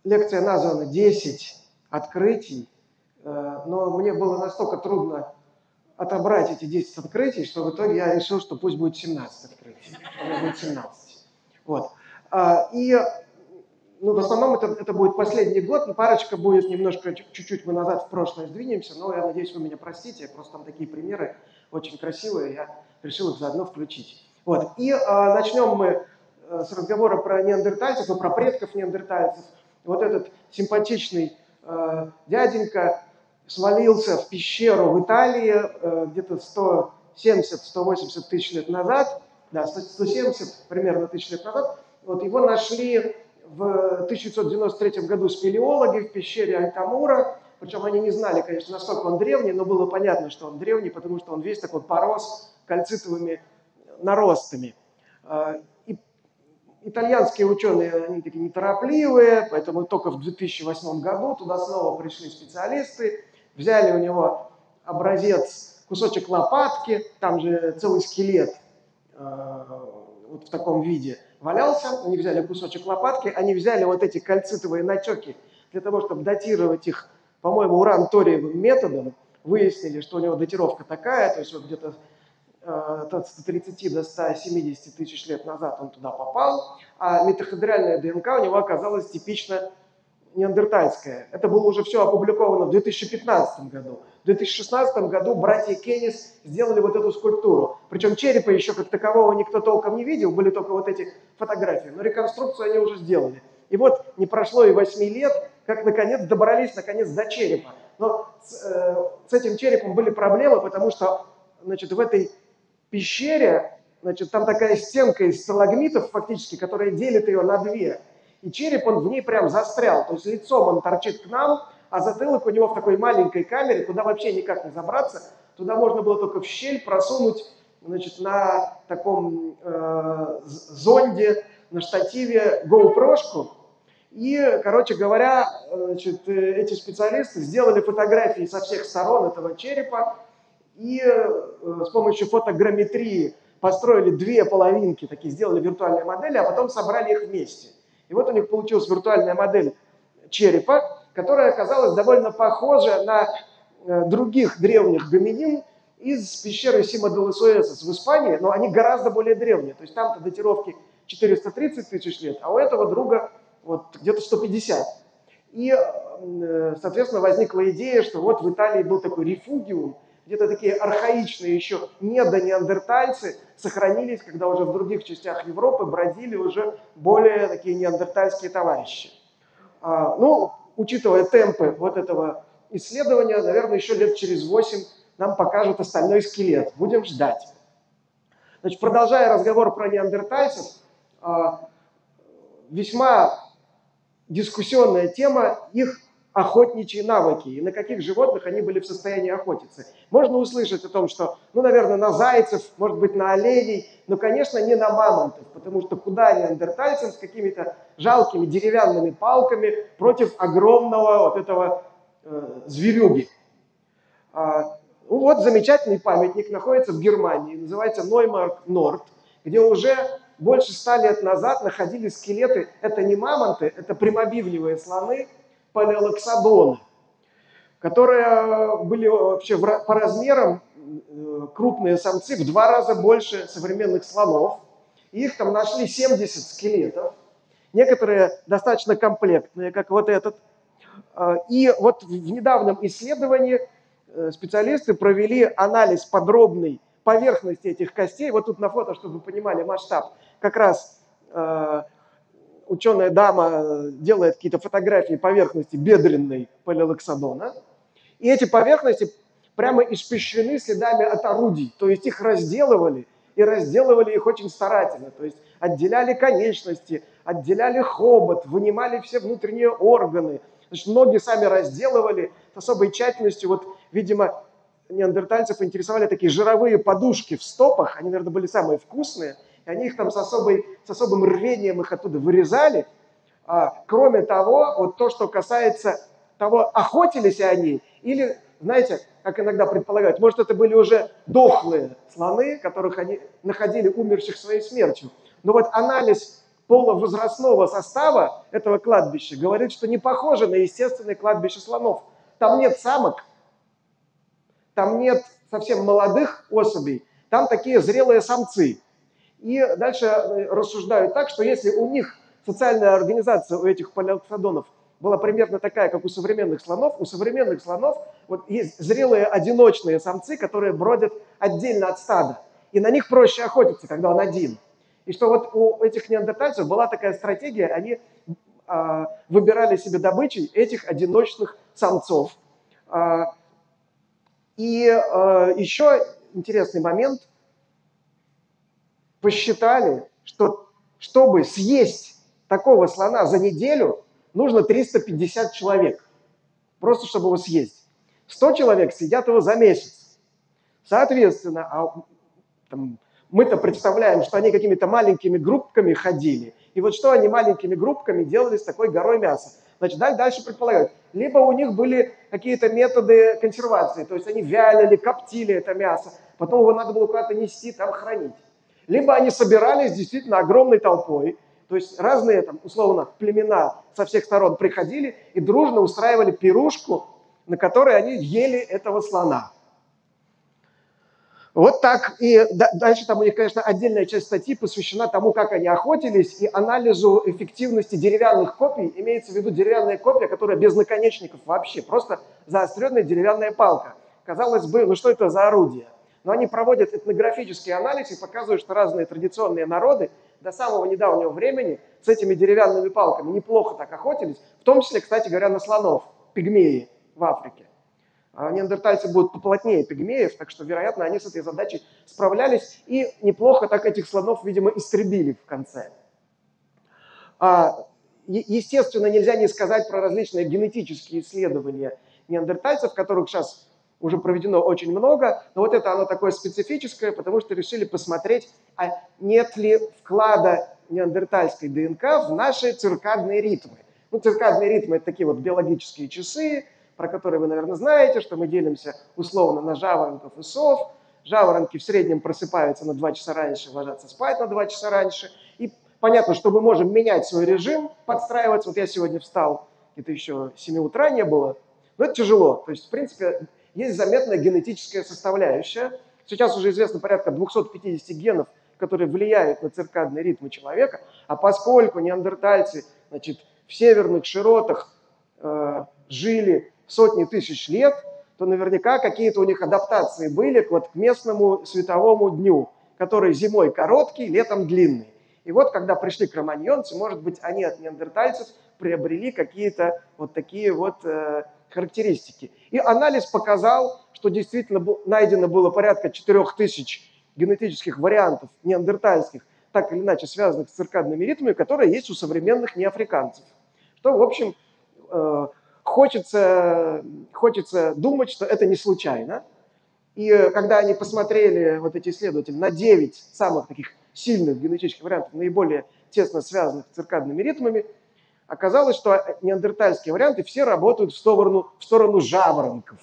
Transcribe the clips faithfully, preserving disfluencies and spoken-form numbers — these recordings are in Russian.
лекция названа «десять открытий», но мне было настолько трудно отобрать эти десять открытий, что в итоге я решил, что пусть будет семнадцать открытий. У меня будет семнадцать. Вот. И ну, в основном это, это будет последний год, но парочка будет немножко, чуть-чуть мы назад в прошлое сдвинемся, но я надеюсь, вы меня простите, просто там такие примеры очень красивые, я решил их заодно включить. Вот. И а, начнем мы с разговора про неандертальцев и про предков неандертальцев. Вот этот симпатичный э, дяденька свалился в пещеру в Италии э, где-то сто семьдесят — сто восемьдесят тысяч лет назад, да, сто семьдесят примерно тысяч лет назад. Вот его нашли в тысяча девятьсот девяносто третьем году спелеологи в пещере Альтамура. Причем они не знали, конечно, насколько он древний, но было понятно, что он древний, потому что он весь такой порос кальцитовыми наростами. И итальянские ученые, они такие неторопливые, поэтому только в две тысячи восьмом году туда снова пришли специалисты, взяли у него образец, кусочек лопатки, там же целый скелет э, вот в таком виде валялся, они взяли кусочек лопатки, они взяли вот эти кальцитовые натеки для того, чтобы датировать их, по-моему, уран-ториевым методом, выяснили, что у него датировка такая, то есть вот где-то от ста тридцати до ста семидесяти тысяч лет назад он туда попал, а митохондриальная ДНК у него оказалась типично неандертальская. Это было уже все опубликовано в две тысячи пятнадцатом году. В две тысячи шестнадцатом году братья Кеннис сделали вот эту скульптуру. Причем черепа еще как такового никто толком не видел, были только вот эти фотографии. Но реконструкцию они уже сделали. И вот не прошло и восьми лет, как наконец добрались наконец до черепа. Но с, э, с этим черепом были проблемы, потому что значит, в этой пещере, значит, там такая стенка из сталагмитов фактически, которая делит ее на две. И череп, он в ней прям застрял. То есть лицом он торчит к нам, а затылок у него в такой маленькой камере, куда вообще никак не забраться. Туда можно было только в щель просунуть, значит, на таком э, зонде, на штативе GoPro-шку. И, короче говоря, значит, эти специалисты сделали фотографии со всех сторон этого черепа, и э, с помощью фотограмметрии построили две половинки, такие сделали виртуальные модели, а потом собрали их вместе. И вот у них получилась виртуальная модель черепа, которая оказалась довольно похожа на э, других древних гоминин из пещеры Сима-де-лас-Уэсос в Испании, но они гораздо более древние. То есть там-то датировки четыреста тридцать тысяч лет, а у этого друга вот где-то сто пятьдесят. И, э, соответственно, возникла идея, что вот в Италии был такой рефугиум, где-то такие архаичные еще недонеандертальцы сохранились, когда уже в других частях Европы бродили уже более такие неандертальские товарищи. А, ну, учитывая темпы вот этого исследования, наверное, еще лет через восемь нам покажут остальной скелет. Будем ждать. Значит, продолжая разговор про неандертальцев, а, весьма дискуссионная тема их охотничьи навыки и на каких животных они были в состоянии охотиться. Можно услышать о том, что, ну, наверное, на зайцев, может быть, на оленей, но, конечно, не на мамонтов, потому что куда неандертальцам с какими-то жалкими деревянными палками против огромного вот этого э, зверюги. А, ну, вот замечательный памятник находится в Германии, называется Ноймарк-Норд, где уже больше ста лет назад находили скелеты, это не мамонты, это прямобивневые слоны, палеолоксодоны, которые были вообще по размерам крупные самцы, в два раза больше современных слонов. И их там нашли семьдесят скелетов, некоторые достаточно комплектные, как вот этот. И вот в недавнем исследовании специалисты провели анализ подробный поверхности этих костей. Вот тут на фото, чтобы вы понимали масштаб, как раз э, ученая дама делает какие-то фотографии поверхности бедренной палеолоксодона. И эти поверхности прямо испещрены следами от орудий. То есть их разделывали, и разделывали их очень старательно. То есть отделяли конечности, отделяли хобот, вынимали все внутренние органы. Значит, ноги сами разделывали с особой тщательностью. Вот, видимо, неандертальцев интересовали такие жировые подушки в стопах. Они, наверное, были самые вкусные. И они их там с, особой, с особым рвением их оттуда вырезали. А, кроме того, вот то, что касается того, охотились они, или, знаете, как иногда предполагают, может, это были уже дохлые слоны, которых они находили умерших своей смертью. Но вот анализ полувозрастного состава этого кладбища говорит, что не похоже на естественное кладбище слонов. Там нет самок, там нет совсем молодых особей, там такие зрелые самцы. И дальше рассуждают так, что если у них социальная организация, у этих палеоктодонов, была примерно такая, как у современных слонов, у современных слонов вот есть зрелые одиночные самцы, которые бродят отдельно от стада. И на них проще охотиться, когда он один. И что вот у этих неандертальцев была такая стратегия, они э, выбирали себе добычей этих одиночных самцов. Э, и э, еще интересный момент. Посчитали, что чтобы съесть такого слона за неделю, нужно триста пятьдесят человек. Просто чтобы его съесть. сто человек съедят его за месяц. Соответственно, а, там, мы-то представляем, что они какими-то маленькими группками ходили. И вот что они маленькими группками делали с такой горой мяса? Значит, дальше предполагают, либо у них были какие-то методы консервации, то есть они вялили, коптили это мясо, потом его надо было куда-то нести, там хранить. Либо они собирались действительно огромной толпой, то есть разные, там, условно, племена со всех сторон приходили и дружно устраивали пирушку, на которой они ели этого слона. Вот так. И дальше там у них, конечно, отдельная часть статьи посвящена тому, как они охотились, и анализу эффективности деревянных копий. Имеется в виду деревянная копья, которая без наконечников вообще, просто заостренная деревянная палка. Казалось бы, ну что это за орудие? Но они проводят этнографический анализ и показывают, что разные традиционные народы до самого недавнего времени с этими деревянными палками неплохо так охотились, в том числе, кстати говоря, на слонов, пигмеи в Африке. А неандертальцы будут поплотнее пигмеев, так что, вероятно, они с этой задачей справлялись и неплохо так этих слонов, видимо, истребили в конце. Естественно, нельзя не сказать про различные генетические исследования неандертальцев, которых сейчас уже проведено очень много, но вот это оно такое специфическое, потому что решили посмотреть, а нет ли вклада неандертальской ДНК в наши циркадные ритмы. Ну, циркадные ритмы – это такие вот биологические часы, про которые вы, наверное, знаете, что мы делимся условно на жаворонков и сов. Жаворонки в среднем просыпаются на два часа раньше, ложатся спать на два часа раньше. И понятно, что мы можем менять свой режим, подстраиваться. Вот я сегодня встал, где-то еще семи утра не было, но это тяжело. То есть, в принципе, есть заметная генетическая составляющая. Сейчас уже известно порядка двухсот пятидесяти генов, которые влияют на циркадные ритмы человека. А поскольку неандертальцы, значит, в северных широтах э, жили сотни тысяч лет, то наверняка какие-то у них адаптации были вот к местному световому дню, который зимой короткий, летом длинный. И вот когда пришли кроманьонцы, может быть, они от неандертальцев приобрели какие-то вот такие вот э, характеристики. И анализ показал, что действительно найдено было порядка четырёх тысяч генетических вариантов неандертальских, так или иначе связанных с циркадными ритмами, которые есть у современных неафриканцев. Что, в общем, э, хочется, хочется думать, что это не случайно. И когда они посмотрели, вот эти исследователи, на девять самых таких сильных генетических вариантов, наиболее тесно связанных с циркадными ритмами, оказалось, что неандертальские варианты все работают в сторону, в сторону жаворонков.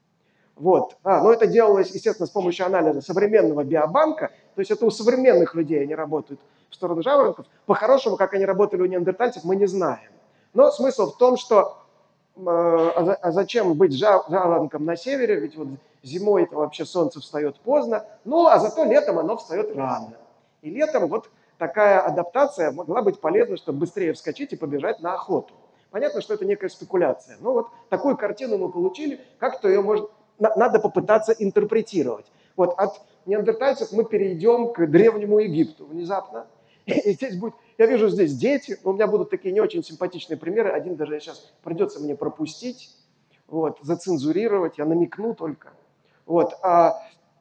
Вот. А, но это делалось, естественно, с помощью анализа современного биобанка, то есть это у современных людей они работают в сторону жаворонков. По-хорошему, как они работали у неандертальцев, мы не знаем. Но смысл в том, что э, а, а зачем быть жаворонком на севере, ведь вот зимой это вообще солнце встает поздно, ну а зато летом оно встает рано. И летом вот такая адаптация могла быть полезна, чтобы быстрее вскочить и побежать на охоту. Понятно, что это некая спекуляция. Но вот такую картину мы получили, как-то ее можно, надо попытаться интерпретировать. Вот от неандертальцев мы перейдем к Древнему Египту внезапно. И здесь будет, я вижу здесь дети, у меня будут такие не очень симпатичные примеры. Один даже сейчас придется мне пропустить, вот, зацензурировать, я намекну только. Вот, а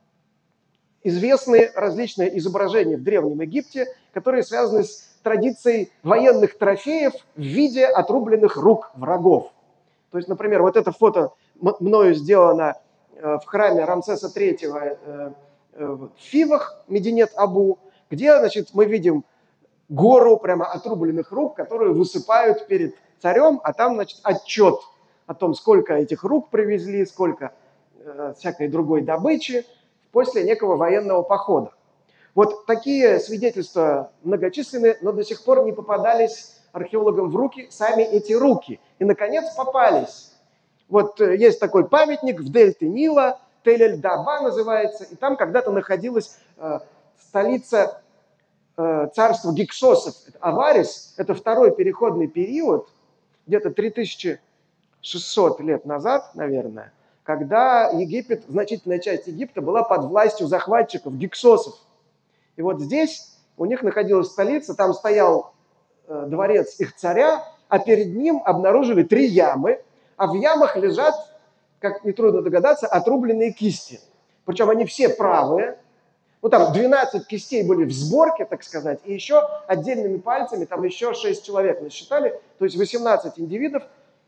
известны различные изображения в Древнем Египте, которые связаны с традицией военных трофеев в виде отрубленных рук врагов. То есть, например, вот это фото мною сделано в храме Рамсеса третьего в Фивах, Мединет-Абу, где, значит, мы видим гору прямо отрубленных рук, которые высыпают перед царем, а там, значит, отчет о том, сколько этих рук привезли, сколько э, всякой другой добычи после некого военного похода. Вот такие свидетельства многочисленные, но до сих пор не попадались археологам в руки сами эти руки. И, наконец, попались. Вот есть такой памятник в дельте Нила, Тель-эль-Даба называется, и там когда-то находилась э, столица э, царства гиксосов. Аварис – это второй переходный период, где-то три тысячи шестьсот лет назад, наверное, когда Египет, значительная часть Египта была под властью захватчиков, гиксосов. И вот здесь у них находилась столица, там стоял э, дворец их царя, а перед ним обнаружили три ямы, а в ямах лежат, как нетрудно догадаться, отрубленные кисти. Причем они все правые. Ну, там двенадцать кистей были в сборке, так сказать, и еще отдельными пальцами, там еще шесть человек насчитали, то есть восемнадцать индивидов.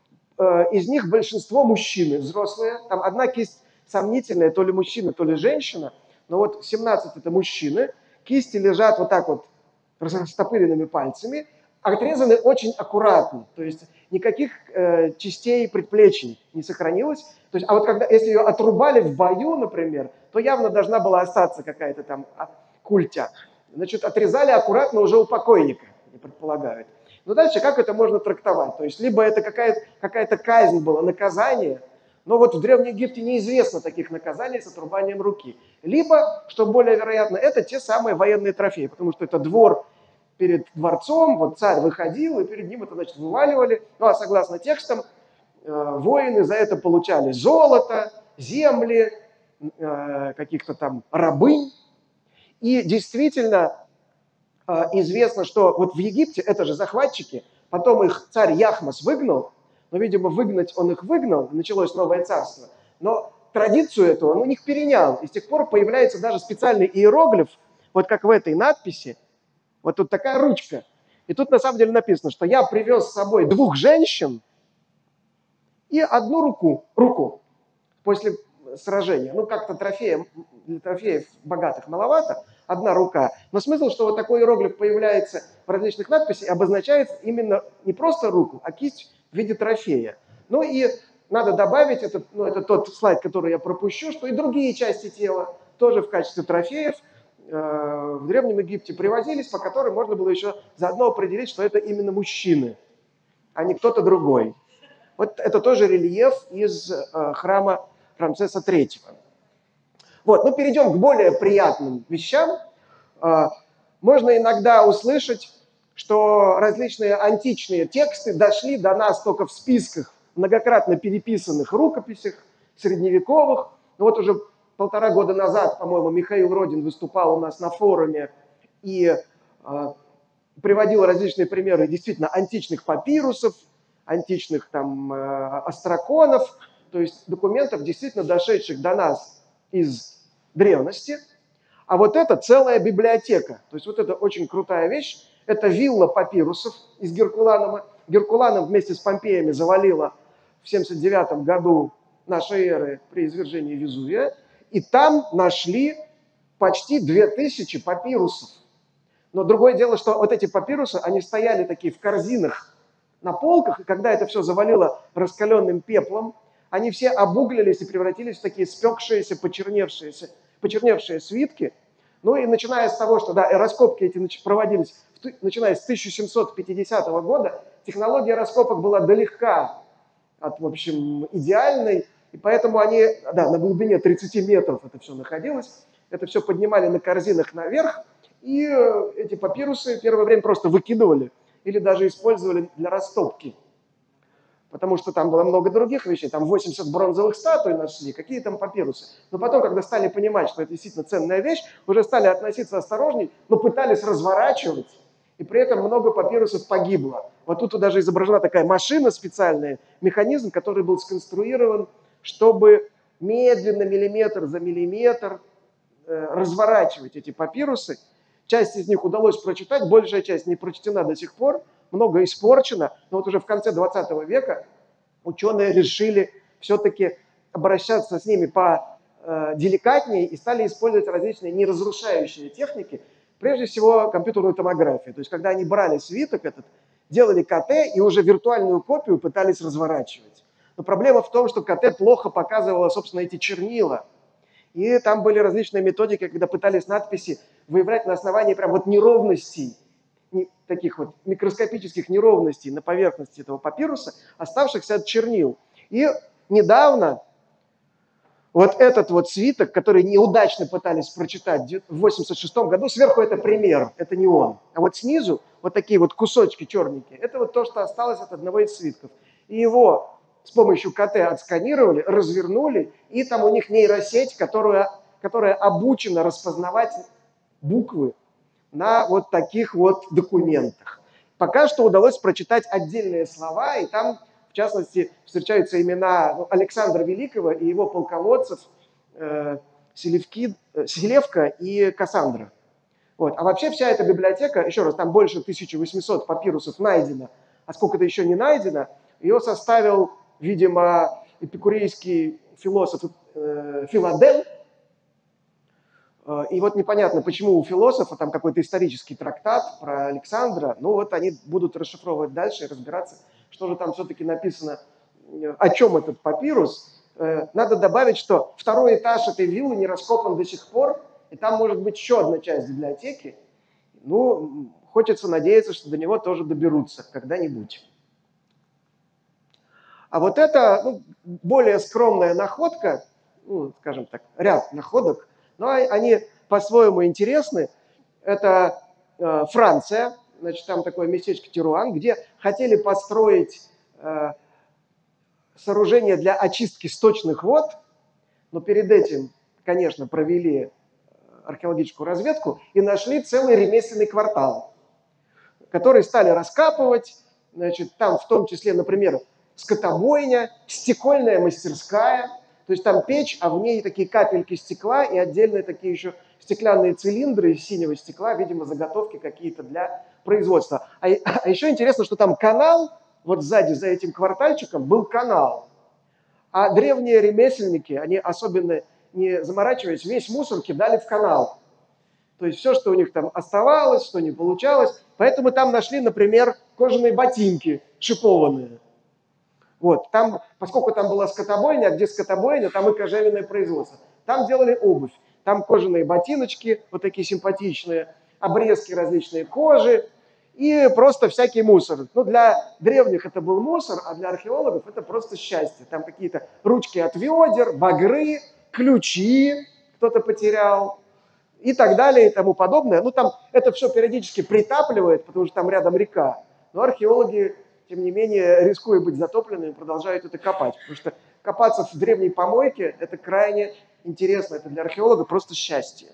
Из них большинство мужчины, взрослые. Там одна кисть сомнительная, то ли мужчина, то ли женщина. Но вот семнадцать это мужчины. Кисти лежат вот так вот растопыренными пальцами, отрезаны очень аккуратно. То есть никаких э, частей предплечий не сохранилось. То есть, а вот когда, если ее отрубали в бою, например, то явно должна была остаться какая-то там культя. Значит, отрезали аккуратно уже у покойника, я предполагаю. Но дальше как это можно трактовать? То есть либо это какая-то, какая-то казнь была, наказание, но вот в Древнем Египте неизвестно таких наказаний с отрубанием руки. Либо, что более вероятно, это те самые военные трофеи, потому что это двор перед дворцом, вот царь выходил, и перед ним это, значит, вываливали. Ну, а согласно текстам, э, воины за это получали золото, земли, э, каких-то там рабынь. И действительно э, известно, что вот в Египте, это же захватчики, потом их царь Яхмос выгнал, но, видимо, выгнать он их выгнал, началось новое царство, но традицию эту он у них перенял, и с тех пор появляется даже специальный иероглиф, вот как в этой надписи, вот тут такая ручка. И тут на самом деле написано, что я привез с собой двух женщин и одну руку, руку после сражения. Ну, как-то трофеев, для трофеев богатых маловато, одна рука. Но смысл, что вот такой иероглиф появляется в различных надписях, обозначает именно не просто руку, а кисть в виде трофея. Ну и надо добавить, это, ну, это тот слайд, который я пропущу, что и другие части тела тоже в качестве трофеев в Древнем Египте привозились, по которым можно было еще заодно определить, что это именно мужчины, а не кто-то другой. Вот это тоже рельеф из э, храма Рамсеса третьего. Вот, ну перейдем к более приятным вещам. Э, можно иногда услышать, что различные античные тексты дошли до нас только в списках многократно переписанных рукописях средневековых. Ну вот уже полтора года назад, по-моему, Михаил Родин выступал у нас на форуме и э, приводил различные примеры действительно античных папирусов, античных там э, остроконов, то есть документов, действительно дошедших до нас из древности. А вот это целая библиотека. То есть вот это очень крутая вещь. Это вилла папирусов из Геркуланума. Геркуланум вместе с Помпеями завалило в семьдесят девятом году нашей эры при извержении Везувия. И там нашли почти две тысячи папирусов. Но другое дело, что вот эти папирусы, они стояли такие в корзинах на полках, и когда это все завалило раскаленным пеплом, они все обуглились и превратились в такие спекшиеся, почерневшиеся, почерневшие свитки. Ну и начиная с того, что да, раскопки эти проводились, начиная с тысяча семьсот пятидесятого года, технология раскопок была далека от, в общем, идеальной, и поэтому они, да, на глубине тридцати метров это все находилось, это все поднимали на корзинах наверх, и эти папирусы первое время просто выкидывали или даже использовали для растопки. Потому что там было много других вещей, там восемьдесят бронзовых статуй нашли, какие там папирусы. Но потом, когда стали понимать, что это действительно ценная вещь, уже стали относиться осторожней, но пытались разворачивать, и при этом много папирусов погибло. Вот тут даже изображена такая машина специальная, механизм, который был сконструирован, чтобы медленно, миллиметр за миллиметр, э, разворачивать эти папирусы. Часть из них удалось прочитать, большая часть не прочтена до сих пор, много испорчено, но вот уже в конце двадцатого века ученые решили все-таки обращаться с ними по э, деликатнее и стали использовать различные неразрушающие техники, прежде всего компьютерную томографию. То есть когда они брали свиток этот, делали ка тэ и уже виртуальную копию пытались разворачивать. Но проблема в том, что ка тэ плохо показывало, собственно, эти чернила. И там были различные методики, когда пытались надписи выявлять на основании прям вот неровностей, не, таких вот микроскопических неровностей на поверхности этого папируса, оставшихся от чернил. И недавно вот этот вот свиток, который неудачно пытались прочитать в восемьдесят шестом году, сверху это пример, это не он. А вот снизу вот такие вот кусочки черненькие, это вот то, что осталось от одного из свитков. И его с помощью ка тэ отсканировали, развернули, и там у них нейросеть, которая, которая обучена распознавать буквы на вот таких вот документах. Пока что удалось прочитать отдельные слова, и там, в частности, встречаются имена ну, Александра Великого и его полководцев э, Селевки, э, Селевка и Кассандра. Вот. А вообще вся эта библиотека, еще раз, там больше тысячи восьмисот папирусов найдено, а сколько-то еще не найдено, ее составил, видимо, эпикурейский философ э, Филадел. И вот непонятно, почему у философа там какой-то исторический трактат про Александра, ну вот они будут расшифровывать дальше и разбираться, что же там все-таки написано, о чем этот папирус. Надо добавить, что второй этаж этой виллы не раскопан до сих пор, и там может быть еще одна часть библиотеки. Ну, хочется надеяться, что до него тоже доберутся когда-нибудь. А вот это ну, более скромная находка, ну, скажем так, ряд находок, но они по-своему интересны. Это э, Франция, значит, там такое местечко Теруан, где хотели построить э, сооружение для очистки сточных вод, но перед этим, конечно, провели археологическую разведку и нашли целый ремесленный квартал, который стали раскапывать. Значит, там в том числе, например, скотобойня, стекольная мастерская, то есть там печь, а в ней такие капельки стекла и отдельные такие еще стеклянные цилиндры из синего стекла, видимо, заготовки какие-то для производства. А, а еще интересно, что там канал, вот сзади за этим квартальчиком был канал. А древние ремесленники, они особенно не заморачиваясь, весь мусор кидали в канал. То есть все, что у них там оставалось, что не получалось. Поэтому там нашли, например, кожаные ботинки шипованные. Вот, там, поскольку там была скотобойня, а где скотобойня, там и кожевенное производство. Там делали обувь, там кожаные ботиночки, вот такие симпатичные, обрезки различные кожи и просто всякий мусор. Ну, для древних это был мусор, а для археологов это просто счастье. Там какие-то ручки от ведер, багры, ключи кто-то потерял и так далее и тому подобное. Ну, там это все периодически притапливает, потому что там рядом река. Но археологи, тем не менее, рискуя быть затопленными, продолжают это копать. Потому что копаться в древней помойке – это крайне интересно. Это для археолога просто счастье.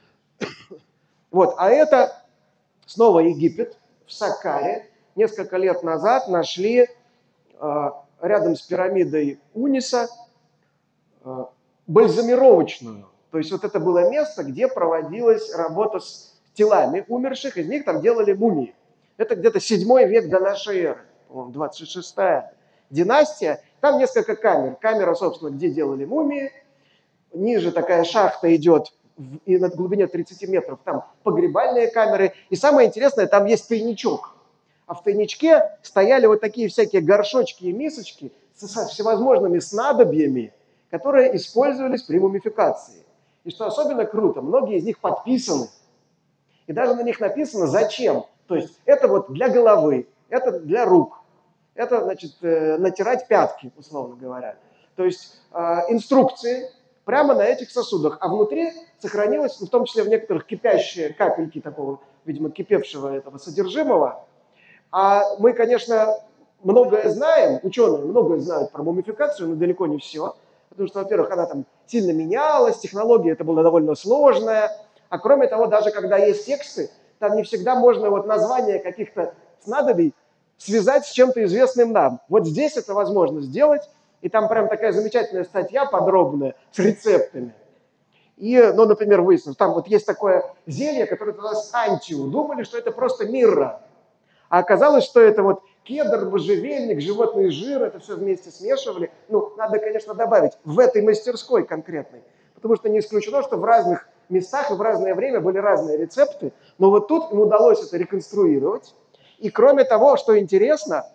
Вот. А это снова Египет, в Саккаре. Несколько лет назад нашли э, рядом с пирамидой Униса э, бальзамировочную. То есть вот это было место, где проводилась работа с телами умерших, из них там делали мумии. Это где-то седьмой век до нашей эры, по-моему, двадцать шестая династия. Там несколько камер. Камера, собственно, где делали мумии. Ниже такая шахта идет, и на глубине тридцати метров там погребальные камеры. И самое интересное, там есть тайничок. А в тайничке стояли вот такие всякие горшочки и мисочки со всевозможными снадобьями, которые использовались при мумификации. И что особенно круто, многие из них подписаны. И даже на них написано «Зачем?». То есть это вот для головы, это для рук, это, значит, э, натирать пятки, условно говоря. То есть э, инструкции прямо на этих сосудах. А внутри сохранилось, в том числе в некоторых, кипящие капельки такого, видимо, кипевшего этого содержимого. А мы, конечно, многое знаем, ученые многое знают про мумификацию, но далеко не все. Потому что, во-первых, она там сильно менялась, технология это была довольно сложная. А кроме того, даже когда есть тексты, там не всегда можно вот название каких-то снадобий связать с чем-то известным нам. Вот здесь это возможно сделать. И там прям такая замечательная статья подробная с рецептами. И, ну, например, выяснилось, там вот есть такое зелье, которое называлось антиу. Думали, что это просто мирра. А оказалось, что это вот кедр, можжевельник, животный жир, это все вместе смешивали. Ну, надо, конечно, добавить в этой мастерской конкретной. Потому что не исключено, что в разных местах и в разное время были разные рецепты. Но вот тут им удалось это реконструировать. И кроме того, что интересно,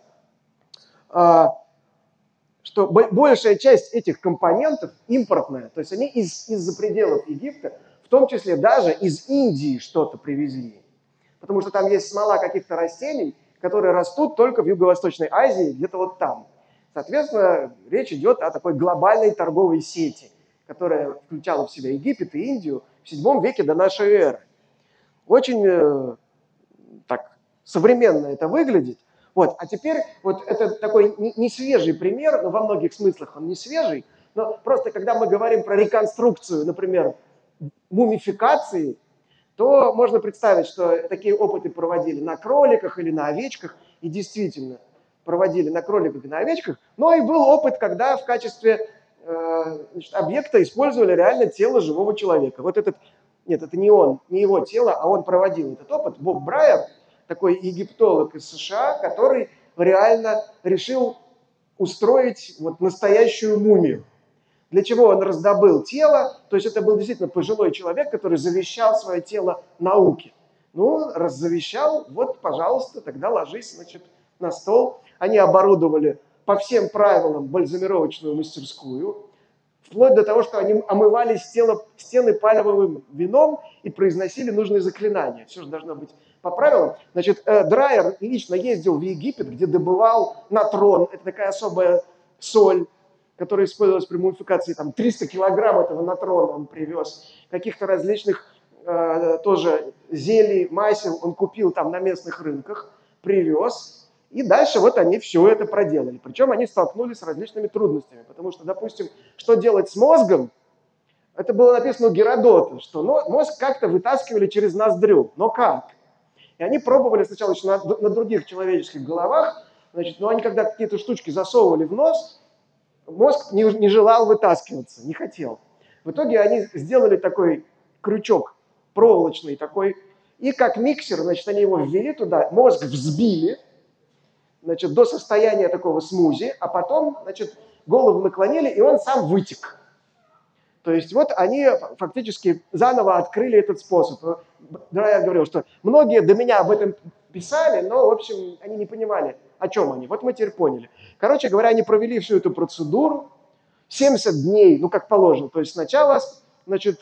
что большая часть этих компонентов импортная. То есть они из, из-за пределов Египта, в в том числе даже из Индии что-то привезли. Потому что там есть смола каких-то растений, которые растут только в Юго-Восточной Азии, где-то вот там. Соответственно, речь идет о такой глобальной торговой сети, которая включала в себя Египет и Индию в седьмом веке до нашей эры. Очень э, так современно это выглядит. Вот. А теперь вот это такой не, не свежий пример, но во многих смыслах он не свежий, но просто когда мы говорим про реконструкцию, например, мумификации, то можно представить, что такие опыты проводили на кроликах или на овечках, и действительно проводили на кроликах и на овечках, но и был опыт, когда в качестве э, значит, объекта использовали реально тело живого человека. Вот этот, нет, это не он, не его тело, а он проводил этот опыт. Боб Брайер, такой египтолог из США, который реально решил устроить вот настоящую мумию. Для чего он раздобыл тело? То есть это был действительно пожилой человек, который завещал свое тело науке. Ну, раззавещал, вот, пожалуйста, тогда ложись, значит, на стол. Они оборудовали по всем правилам бальзамировочную мастерскую, вплоть до того, что они омывали стены, стены пальмовым вином и произносили нужные заклинания. Все же должно быть по правилам. Значит, Драйер лично ездил в Египет, где добывал натрон. Это такая особая соль, которая использовалась при мумификации. Там триста килограмм этого натрона он привез. Каких-то различных э, тоже зелий, масел он купил там на местных рынках, привез. И дальше вот они все это проделали. Причем они столкнулись с различными трудностями. Потому что, допустим, что делать с мозгом, это было написано у Геродота, что мозг как-то вытаскивали через ноздрю. Но как? И они пробовали сначала еще на, на других человеческих головах, значит, но они когда какие-то штучки засовывали в нос, мозг не, не желал вытаскиваться, не хотел. В итоге они сделали такой крючок проволочный такой, и как миксер, значит, они его ввели туда, мозг взбили, значит, до состояния такого смузи, а потом, значит, голову наклонили, и он сам вытек. То есть вот они фактически заново открыли этот способ. Драйер говорил, что многие до меня об этом писали, но, в общем, они не понимали, о чем они. Вот мы теперь поняли. Короче говоря, они провели всю эту процедуру семьдесят дней, ну, как положено. То есть сначала, значит,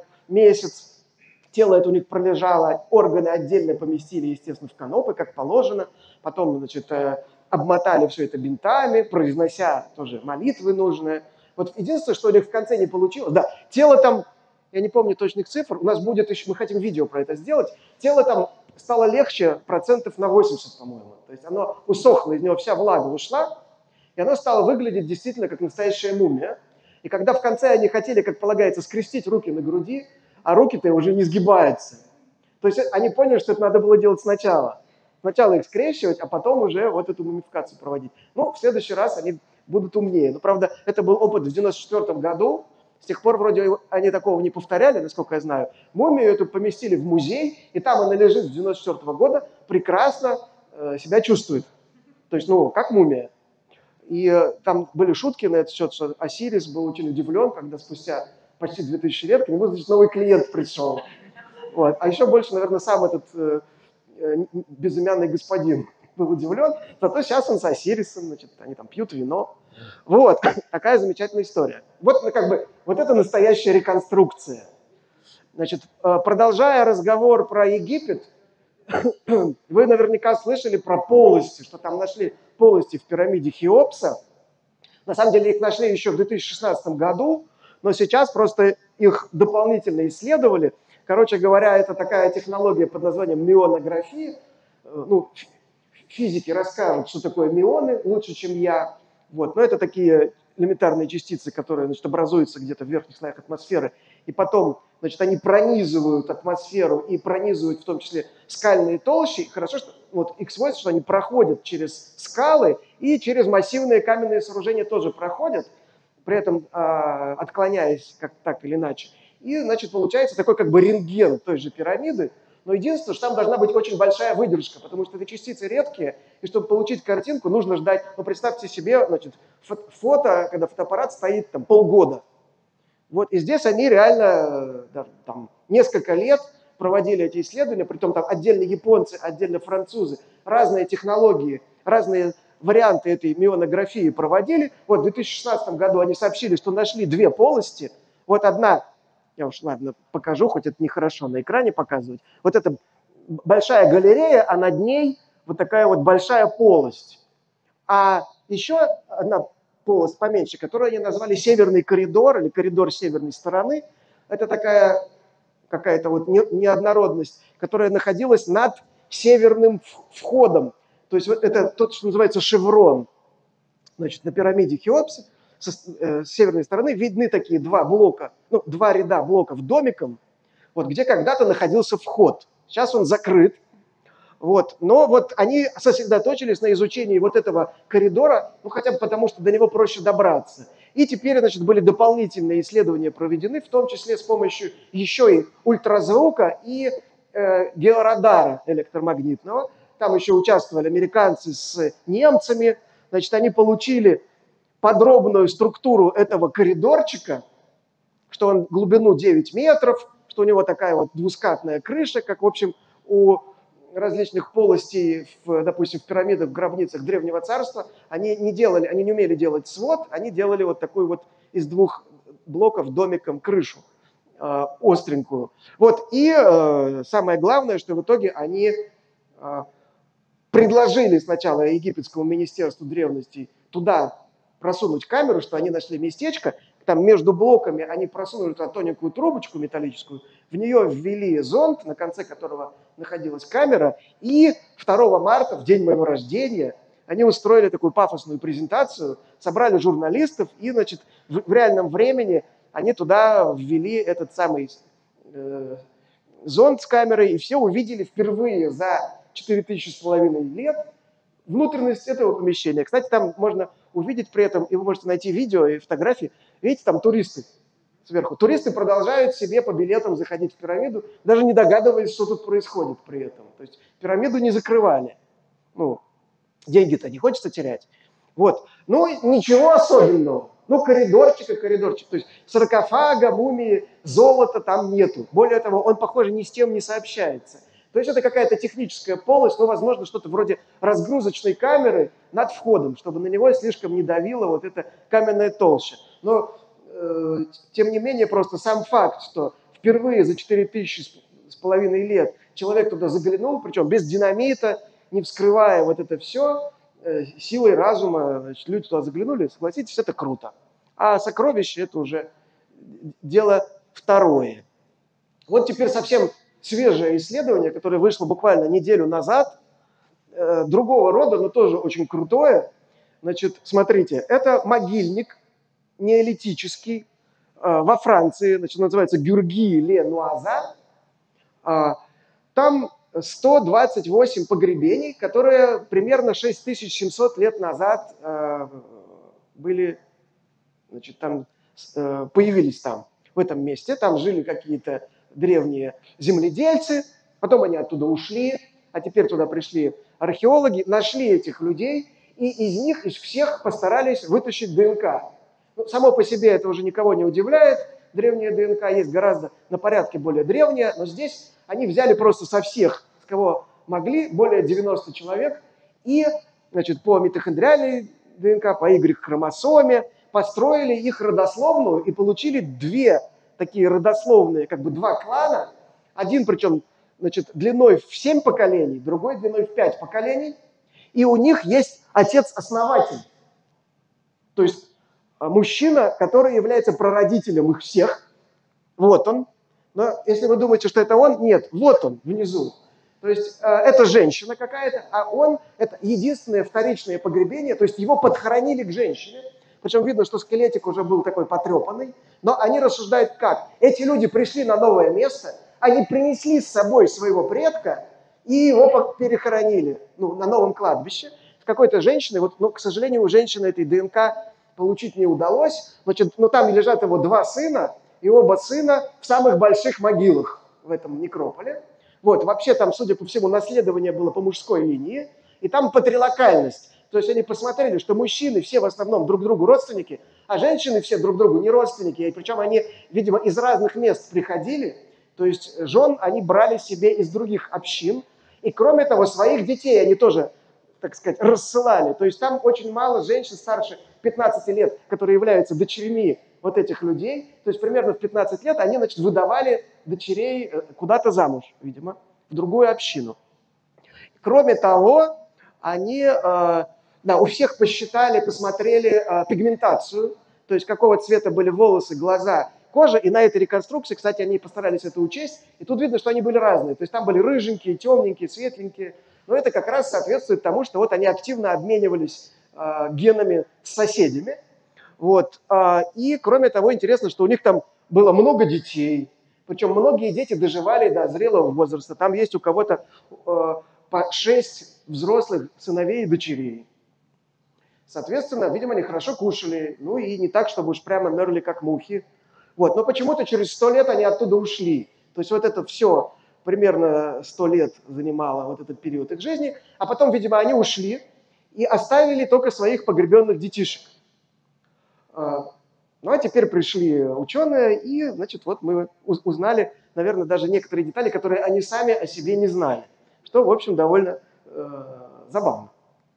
месяц тело это у них пролежало, органы отдельно поместили, естественно, в канопы, как положено. Потом, значит, обмотали все это бинтами, произнося тоже молитвы нужные. Вот единственное, что у них в конце не получилось, да, тело там, я не помню точных цифр, у нас будет еще, мы хотим видео про это сделать, тело там стало легче процентов на восемьдесят, по-моему. То есть оно усохло, из него вся влага ушла, и оно стало выглядеть действительно как настоящая мумия. И когда в конце они хотели, как полагается, скрестить руки на груди, а руки-то уже не сгибаются. То есть они поняли, что это надо было делать сначала. Сначала их скрещивать, а потом уже вот эту мумификацию проводить. Ну, в следующий раз они будут умнее. Но, правда, это был опыт в девяносто четвёртом году. С тех пор вроде они такого не повторяли, насколько я знаю. Мумию эту поместили в музей, и там она лежит с девяносто четвёртого года, прекрасно э, себя чувствует. То есть, ну, как мумия. И э, там были шутки на этот счет, что Осирис был очень удивлен, когда спустя почти две тысячи лет к нему, значит, новый клиент пришел. Вот. А еще больше, наверное, сам этот э, э, безымянный господин был удивлен, зато сейчас он с Осирисом, значит, они там пьют вино. Вот, такая замечательная история. Вот, ну, как бы, вот это настоящая реконструкция. Значит, продолжая разговор про Египет, вы наверняка слышали про полости, что там нашли полости в пирамиде Хеопса. На самом деле их нашли еще в две тысячи шестнадцатом году, но сейчас просто их дополнительно исследовали. Короче говоря, это такая технология под названием мионография. Ну, физики расскажут, что такое мионы, лучше, чем я. Вот. Но это такие элементарные частицы, которые, значит, образуются где-то в верхних слоях атмосферы, и потом, значит, они пронизывают атмосферу и пронизывают в том числе скальные толщи. И хорошо, что вот их свойство, что они проходят через скалы и через массивные каменные сооружения тоже проходят, при этом э, отклоняясь как так или иначе. И, значит, получается такой как бы рентген той же пирамиды. Но единственное, что там должна быть очень большая выдержка, потому что эти частицы редкие, и чтобы получить картинку, нужно ждать, ну, представьте себе, значит, фото, когда фотоаппарат стоит там полгода. Вот, и здесь они реально да, там, несколько лет проводили эти исследования, притом там отдельно японцы, отдельно французы, разные технологии, разные варианты этой мионографии проводили. Вот в две тысячи шестнадцатом году они сообщили, что нашли две полости. Вот одна Я уж, ладно, покажу, хоть это нехорошо на экране показывать. Вот это большая галерея, а над ней вот такая вот большая полость. А еще одна полость поменьше, которую они назвали северный коридор или коридор северной стороны. Это такая какая-то вот неоднородность, которая находилась над северным входом. То есть вот это тот, что называется шеврон. Значит, на пирамиде Хеопса с, э, с северной стороны видны такие два блока, ну, два ряда блоков домиком, вот, где когда-то находился вход. Сейчас он закрыт. Вот. Но вот они сосредоточились на изучении вот этого коридора, ну хотя бы потому, что до него проще добраться. И теперь, значит, были дополнительные исследования проведены, в том числе с помощью еще и ультразвука и э, георадара электромагнитного. Там еще участвовали американцы с немцами. Значит, они получили подробную структуру этого коридорчика, что он глубину девять метров, что у него такая вот двускатная крыша, как, в общем, у различных полостей, в, допустим, в пирамидах, в гробницах Древнего Царства, они не делали, они не умели делать свод, они делали вот такую вот из двух блоков домиком крышу э, остренькую. Вот, и э, самое главное, что в итоге они э, предложили сначала египетскому министерству древностей туда просунуть камеру, что они нашли местечко, там между блоками они просунули туда тоненькую трубочку металлическую, в нее ввели зонд, на конце которого находилась камера, и второго марта, в день моего рождения, они устроили такую пафосную презентацию, собрали журналистов, и, значит, в, в реальном времени они туда ввели этот самый э, зонд с камерой, и все увидели впервые за четыре тысячи с половиной лет внутренность этого помещения. Кстати, там можно увидеть при этом, и вы можете найти видео и фотографии, видите, там туристы сверху. Туристы продолжают себе по билетам заходить в пирамиду, даже не догадываясь, что тут происходит при этом. То есть пирамиду не закрывали. Ну, деньги-то не хочется терять. Вот. Ну, ничего особенного. Ну, коридорчик и коридорчик. То есть саркофага, мумии, золота там нету. Более того, он, похоже, ни с тем не сообщается. То есть это какая-то техническая полость, ну, возможно, что-то вроде разгрузочной камеры над входом, чтобы на него слишком не давила вот эта каменная толща. Но, э, тем не менее, просто сам факт, что впервые за четыре тысячи с половиной лет человек туда заглянул, причем без динамита, не вскрывая вот это все, э, силой разума, значит, люди туда заглянули, согласитесь, это круто. А сокровище – это уже дело второе. Вот теперь совсем свежее исследование, которое вышло буквально неделю назад, э, другого рода, но тоже очень крутое. Значит, смотрите, это могильник неолитический э, во Франции, значит, называется Гюрги-ле-Нуаза. Э, там сто двадцать восемь погребений, которые примерно шесть тысяч семьсот лет назад э, были, значит, там, э, появились там, в этом месте. Там жили какие-то древние земледельцы, потом они оттуда ушли, а теперь туда пришли археологи, нашли этих людей, и из них, из всех постарались вытащить ДНК. Ну, само по себе это уже никого не удивляет, древняя ДНК есть гораздо на порядке более древняя, но здесь они взяли просто со всех, с кого могли, более девяноста человек, и, значит, по митохондриальной ДНК, по Y-хромосоме, построили их родословную и получили две такие родословные, как бы два клана. Один, причем, значит, длиной в семь поколений, другой длиной в пять поколений. И у них есть отец-основатель. То есть мужчина, который является прародителем их всех. Вот он. Но если вы думаете, что это он, нет, вот он внизу. То есть э, это женщина какая-то, а он, это единственное вторичное погребение, то есть его подхоронили к женщине. Причем видно, что скелетик уже был такой потрепанный. Но они рассуждают как? Эти люди пришли на новое место, они принесли с собой своего предка и его перехоронили, ну, на новом кладбище. С какой-то женщиной, вот, ну, к сожалению, у женщины этой ДНК получить не удалось. Значит, ну, там лежат его два сына, и оба сына в самых больших могилах в этом некрополе. Вот, вообще там, судя по всему, наследование было по мужской линии, и там патрилокальность. То есть они посмотрели, что мужчины все в основном друг другу родственники, а женщины все друг другу не родственники. И причем они, видимо, из разных мест приходили. То есть жен они брали себе из других общин. И кроме того, своих детей они тоже так сказать, рассылали. То есть там очень мало женщин старше пятнадцати лет, которые являются дочерьми вот этих людей. То есть примерно в пятнадцать лет они, значит, выдавали дочерей куда-то замуж, видимо, в другую общину. Кроме того, они, да, у всех посчитали, посмотрели пигментацию, то есть какого цвета были волосы, глаза, кожа, и на этой реконструкции, кстати, они постарались это учесть, и тут видно, что они были разные. То есть там были рыженькие, темненькие, светленькие. Но это как раз соответствует тому, что вот они активно обменивались э, генами с соседями. Вот. Э, и, кроме того, интересно, что у них там было много детей. Причем многие дети доживали до зрелого возраста. Там есть у кого-то э, по шесть взрослых сыновей и дочерей. Соответственно, видимо, они хорошо кушали. Ну и не так, чтобы уж прямо мерли как мухи. Вот. Но почему-то через сто лет они оттуда ушли. То есть вот это все... примерно сто лет занимало вот этот период их жизни, а потом, видимо, они ушли и оставили только своих погребенных детишек. Ну а теперь пришли ученые, и, значит, вот мы узнали, наверное, даже некоторые детали, которые они сами о себе не знали, что, в общем, довольно э, забавно.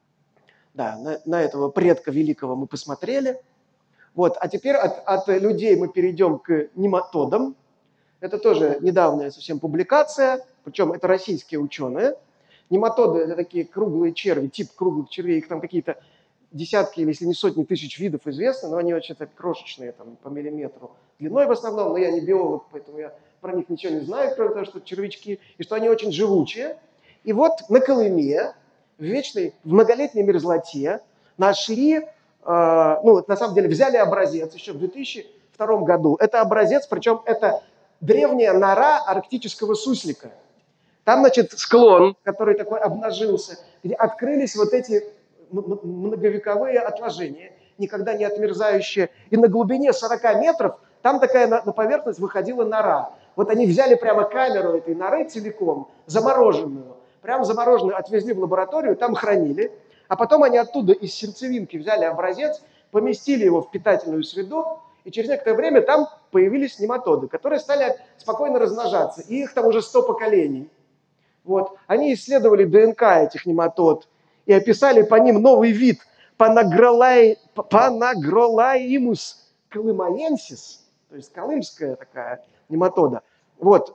Да, на, на этого предка великого мы посмотрели. Вот, а теперь от, от людей мы перейдем к нематодам. Это тоже недавняя совсем публикация, причем это российские ученые. Нематоды – это такие круглые черви, тип круглых червей, их там какие-то десятки, или если не сотни тысяч видов известно, но они очень крошечные, там, по миллиметру длиной в основном, но я не биолог, поэтому я про них ничего не знаю, кроме того, что червячки, и что они очень живучие. И вот на Колыме, в вечной, в многолетней мерзлоте, нашли, э, ну, на самом деле, взяли образец еще в две тысячи втором году. Это образец, причем это древняя нора арктического суслика. Там, значит, склон, который такой обнажился, где открылись вот эти многовековые отложения, никогда не отмерзающие. И на глубине сорока метров там такая на, на поверхность выходила нора. Вот они взяли прямо камеру этой норы целиком, замороженную, прямо замороженную, отвезли в лабораторию, там хранили. А потом они оттуда из сердцевинки взяли образец, поместили его в питательную среду, и через некоторое время там появились нематоды, которые стали спокойно размножаться. И их там уже сто поколений. Вот. Они исследовали ДНК этих нематод и описали по ним новый вид Panagrolai, Panagrolaemus колымаенсис, то есть колымская такая нематода. Вот.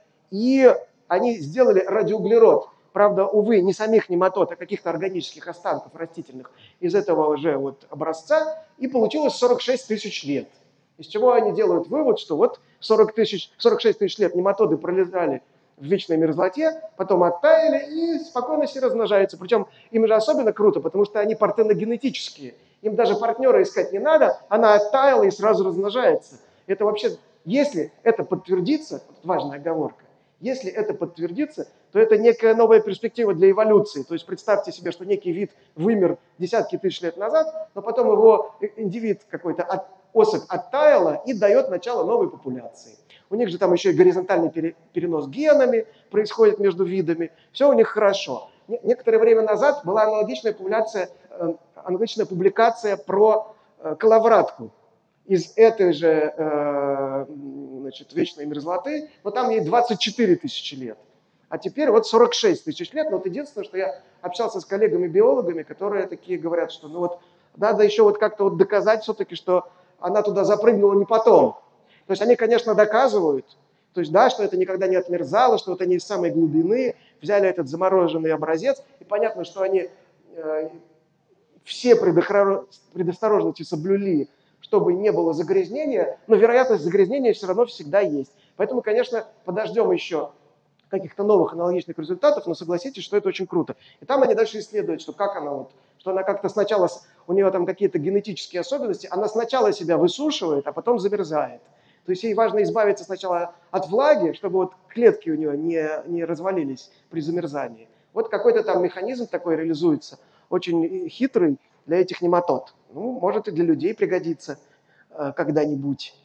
И они сделали радиоуглерод. Правда, увы, не самих нематод, а каких-то органических останков растительных из этого уже вот образца. И получилось сорок шесть тысяч лет. Из чего они делают вывод, что вот сорок шесть тысяч лет нематоды пролежали в вечной мерзлоте, потом оттаяли и спокойно себе размножаются. Причем им же особенно круто, потому что они партеногенетические. Им даже партнера искать не надо, она оттаяла и сразу размножается. Это вообще, если это подтвердится, важная оговорка, если это подтвердится, то это некая новая перспектива для эволюции. То есть представьте себе, что некий вид вымер десятки тысяч лет назад, но потом его индивид какой-то, от, особь оттаяла и дает начало новой популяции. У них же там еще и горизонтальный перенос генами происходит между видами. Все у них хорошо. Некоторое время назад была аналогичная публикация, аналогичная публикация про коловратку из этой же значит, вечной мерзлоты, но там ей двадцать четыре тысячи лет. А теперь вот сорок шесть тысяч лет. Но вот единственное, что я общался с коллегами-биологами, которые такие говорят, что ну вот надо еще вот как-то вот доказать все-таки, что она туда запрыгнула не потом. То есть они, конечно, доказывают, то есть, да, что это никогда не отмерзало, что вот они из самой глубины взяли этот замороженный образец, и понятно, что они э, все предосторожности соблюли, чтобы не было загрязнения, но вероятность загрязнения все равно всегда есть. Поэтому, конечно, подождем еще каких-то новых аналогичных результатов, но согласитесь, что это очень круто. И там они дальше исследуют, что как она вот, что она как-то сначала, у нее там какие-то генетические особенности, она сначала себя высушивает, а потом замерзает. То есть ей важно избавиться сначала от влаги, чтобы вот клетки у нее не, не развалились при замерзании. Вот какой-то там механизм такой реализуется, очень хитрый для этих нематод. Ну, может и для людей пригодится э, когда-нибудь.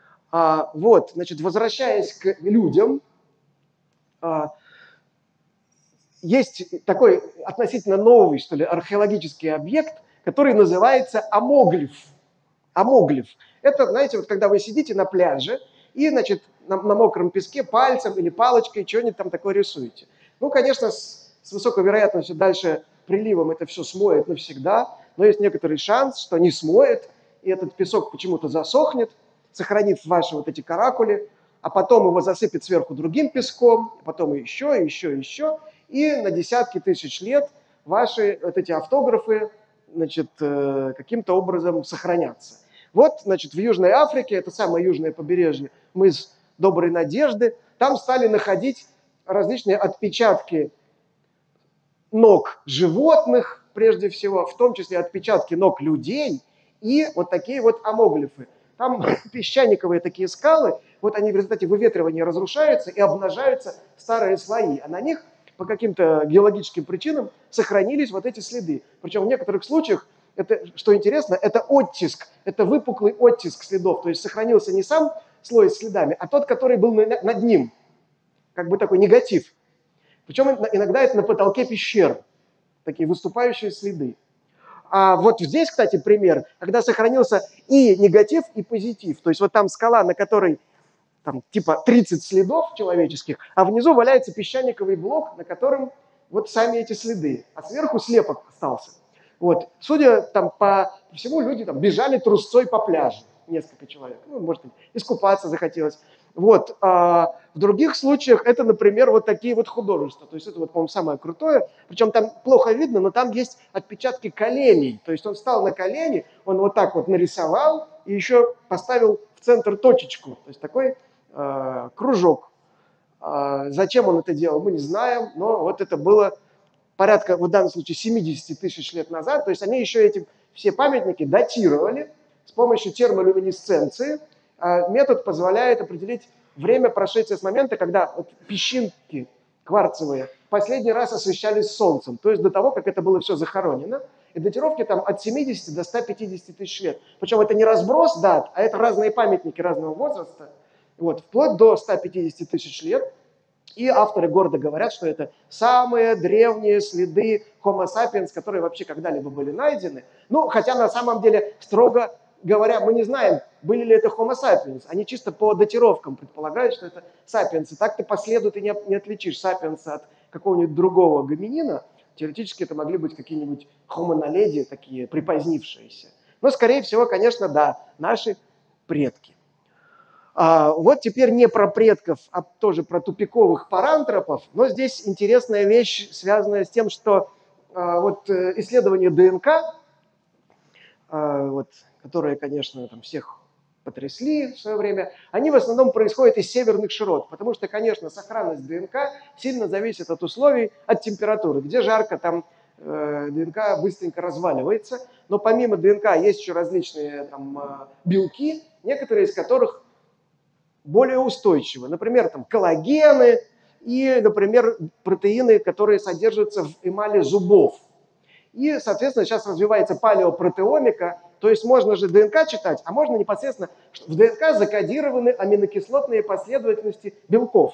А, вот, значит, возвращаясь к людям, а, есть такой относительно новый, что ли, археологический объект, который называется амоглиф. Амоглиф. Это, знаете, вот когда вы сидите на пляже и, значит, на, на мокром песке пальцем или палочкой что-нибудь там такое рисуете. Ну, конечно, с, с высокой вероятностью дальше приливом это все смоет навсегда, но есть некоторый шанс, что не смоет, и этот песок почему-то засохнет, сохранив ваши вот эти каракули, а потом его засыпет сверху другим песком, потом еще, еще, еще, и на десятки тысяч лет ваши вот эти автографы, значит, э, каким-то образом сохранятся. Вот, значит, в Южной Африке, это самое южное побережье, мыс Доброй Надежды, там стали находить различные отпечатки ног животных, прежде всего, в том числе отпечатки ног людей и вот такие вот амоглифы. Там песчаниковые такие скалы, вот они в результате выветривания разрушаются и обнажаются старые слои, а на них по каким-то геологическим причинам сохранились вот эти следы. Причем в некоторых случаях, это, что интересно, это оттиск, это выпуклый оттиск следов, то есть сохранился не сам слой с следами, а тот, который был над ним, как бы такой негатив. Причем иногда это на потолке пещер, такие выступающие следы. А вот здесь, кстати, пример, когда сохранился и негатив, и позитив. То есть вот там скала, на которой там, типа тридцать следов человеческих, а внизу валяется песчаниковый блок, на котором вот сами эти следы, а сверху слепок остался. Вот. Судя там, по всему, люди там, бежали трусцой по пляжу, несколько человек. Ну, может, искупаться захотелось. Вот. А в других случаях это, например, вот такие вот художества. То есть это, вот, по-моему, самое крутое. Причем там плохо видно, но там есть отпечатки коленей. То есть он встал на колени, он вот так вот нарисовал и еще поставил в центр точечку. То есть такой э, кружок. Э, зачем он это делал, мы не знаем, но вот это было порядка, в данном случае, семьдесят тысяч лет назад. То есть они еще эти все памятники датировали с помощью термолюминесценции. Метод позволяет определить время прошествия с момента, когда вот песчинки кварцевые последний раз освещались солнцем, то есть до того, как это было все захоронено. И датировки там от семидесяти до ста пятидесяти тысяч лет. Причем это не разброс дат, а это разные памятники разного возраста, вот, вплоть до ста пятидесяти тысяч лет. И авторы гордо говорят, что это самые древние следы Homo sapiens, которые вообще когда-либо были найдены. Ну, хотя на самом деле, строго говоря, мы не знаем, были ли это Homo sapiens. Они чисто по датировкам предполагают, что это сапиенсы. Так ты по следу ты не, не отличишь сапиенса от какого-нибудь другого гоминина. Теоретически это могли быть какие-нибудь Homo naledi, такие припозднившиеся. Но, скорее всего, конечно, да, наши предки. А вот теперь не про предков, а тоже про тупиковых парантропов. Но здесь интересная вещь, связанная с тем, что а, вот исследования ДНК, а, вот, которые, конечно, там всех потрясли в свое время, они в основном происходят из северных широт, потому что, конечно, сохранность ДНК сильно зависит от условий, от температуры. Где жарко, там э, ДНК быстренько разваливается, но помимо ДНК есть еще различные там, белки, некоторые из которых более устойчивы. Например, там, коллагены и, например, протеины, которые содержатся в эмали зубов. И, соответственно, сейчас развивается палеопротеомика, то есть можно же ДНК читать, а можно непосредственно, в ДНК закодированы аминокислотные последовательности белков.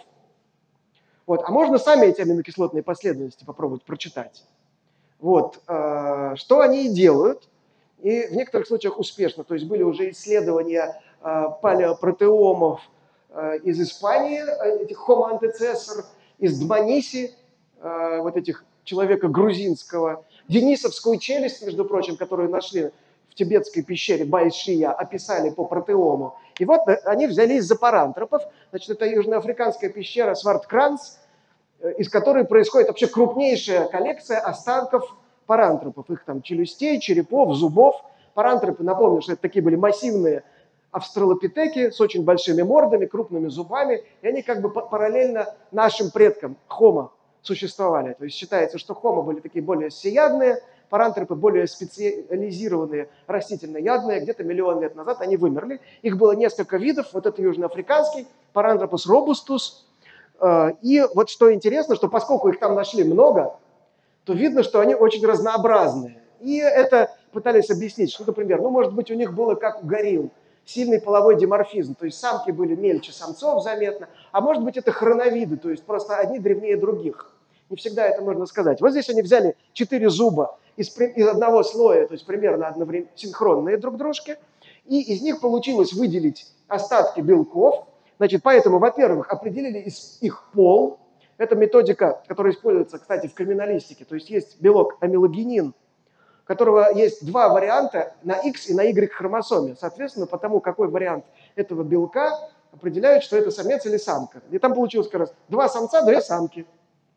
Вот. А можно сами эти аминокислотные последовательности попробовать прочитать. Вот. Что они и делают, и в некоторых случаях успешно. То есть были уже исследования палеопротеомов из Испании, этих Homo antecessor, из Дманиси, вот этих человека грузинского, денисовскую челюсть, между прочим, которую нашли в тибетской пещере Байшия, описали по протеому. И вот они взялись за парантропов. Значит, это южноафриканская пещера Сварткранс, из которой происходит вообще крупнейшая коллекция останков парантропов. Их там челюстей, черепов, зубов. Парантропы, напомню, что это такие были массивные австралопитеки с очень большими мордами, крупными зубами. И они как бы параллельно нашим предкам, Homo, существовали. То есть считается, что Homo были такие более всеядные, парантропы более специализированные, растительноядные. Где-то миллион лет назад они вымерли. Их было несколько видов. Вот это южноафриканский, Paranthropus robustus. И вот что интересно, что поскольку их там нашли много, то видно, что они очень разнообразные. И это пытались объяснить, что, например, ну, может быть, у них было как у горилл, сильный половой диморфизм, то есть самки были мельче самцов заметно, а может быть, это хроновиды, то есть просто одни древнее других. Не всегда это можно сказать. Вот здесь они взяли четыре зуба из, из одного слоя, то есть примерно одновременно синхронные друг дружке, и из них получилось выделить остатки белков. Значит, поэтому, во-первых, определили их пол, Это методика, которая используется, кстати, в криминалистике. То есть есть белок амилогенин, у которого есть два варианта на X и на Y хромосоме. Соответственно, по тому, какой вариант этого белка, определяют, что это самец или самка. И там получилось как раз два самца, две самки.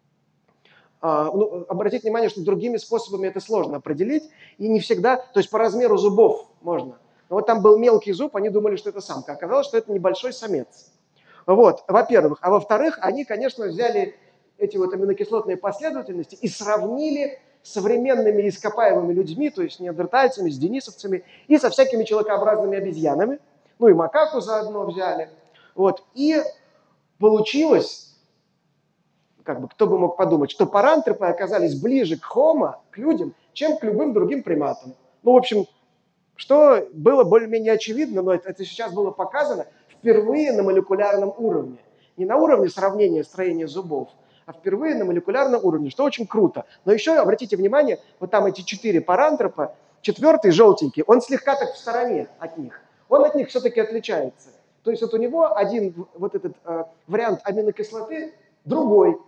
А, ну, обратите внимание, что другими способами это сложно определить. И не всегда, то есть по размеру зубов можно. Но вот там был мелкий зуб, они думали, что это самка. Оказалось, что это небольшой самец. Вот, во-первых. А во-вторых, они, конечно, взяли эти вот аминокислотные последовательности и сравнили с современными ископаемыми людьми, то есть неандертальцами, с денисовцами и со всякими человекообразными обезьянами. Ну и макаку заодно взяли. Вот, и получилось, как бы, кто бы мог подумать, что парантропы оказались ближе к хомо, к людям, чем к любым другим приматам. Ну, в общем, что было более-менее очевидно, но это, это сейчас было показано впервые на молекулярном уровне. Не на уровне сравнения строения зубов, а впервые на молекулярном уровне, что очень круто. Но еще обратите внимание, вот там эти четыре парантропа, четвертый, желтенький, он слегка так в стороне от них. Он от них все-таки отличается. То есть вот у него один вот этот э, вариант аминокислоты другой.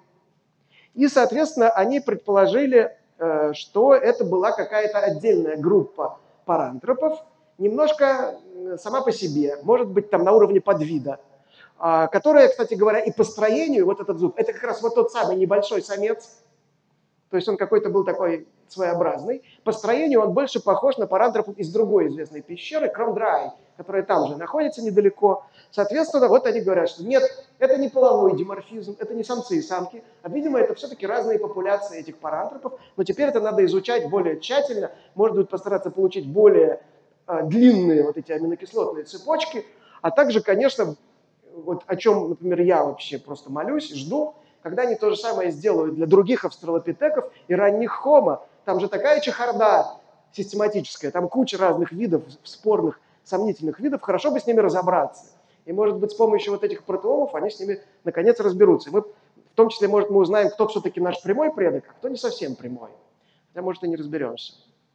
И, соответственно, они предположили, э, что это была какая-то отдельная группа парантропов, немножко сама по себе, может быть, там на уровне подвида, э, которая, кстати говоря, и по строению, вот этот зуб, это как раз вот тот самый небольшой самец, то есть он какой-то был такой своеобразный. По строению он больше похож на парантропов из другой известной пещеры, Кромдрай, которая там же находится недалеко. Соответственно, вот они говорят, что нет, это не половой диморфизм, это не самцы и самки, а, видимо, это все-таки разные популяции этих парантропов, но теперь это надо изучать более тщательно, может быть, постараться получить более а, длинные вот эти аминокислотные цепочки, а также, конечно, вот о чем, например, я вообще просто молюсь, жду, когда они то же самое сделают для других австралопитеков и ранних хомо. Там же такая чехарда систематическая, там куча разных видов, спорных, сомнительных видов, хорошо бы с ними разобраться. И, может быть, с помощью вот этих протеомов они с ними, наконец, разберутся. И мы, в том числе, может, мы узнаем, кто все-таки наш прямой предок, а кто не совсем прямой. Хотя, может, и не разберемся.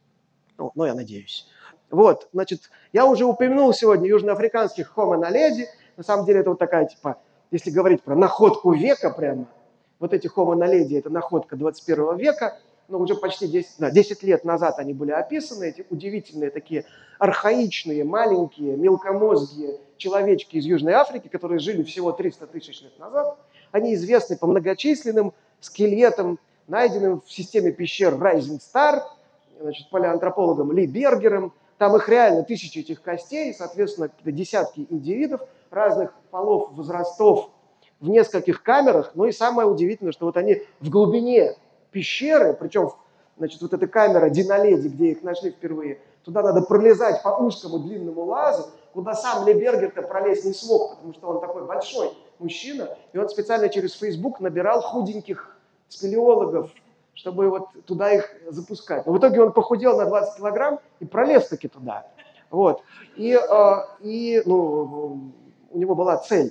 Ну, но я надеюсь. Вот, значит, я уже упомянул сегодня южноафриканских хомо наледи. На самом деле это вот такая, типа, если говорить про находку века прямо, вот эти хомо наледи, это находка двадцать первого века, но уже почти десять, да, десять лет назад они были описаны, эти удивительные такие архаичные, маленькие, мелкомозгие человечки из Южной Африки, которые жили всего триста тысяч лет назад. Они известны по многочисленным скелетам, найденным в системе пещер Rising Star, значит, палеоантропологом Ли Бергером. Там их реально тысячи этих костей, соответственно, десятки индивидов разных полов, возрастов в нескольких камерах. Ну и самое удивительное, что вот они в глубине пещеры, причем, значит, вот эта камера Диналеди, где их нашли впервые, туда надо пролезать по узкому длинному лазу, куда сам Ли Бергер-то пролезть не смог, потому что он такой большой мужчина, и он специально через Facebook набирал худеньких спелеологов, чтобы вот туда их запускать. Но в итоге он похудел на двадцать килограмм и пролез таки туда. Вот. И, э, и ну, у него была цель.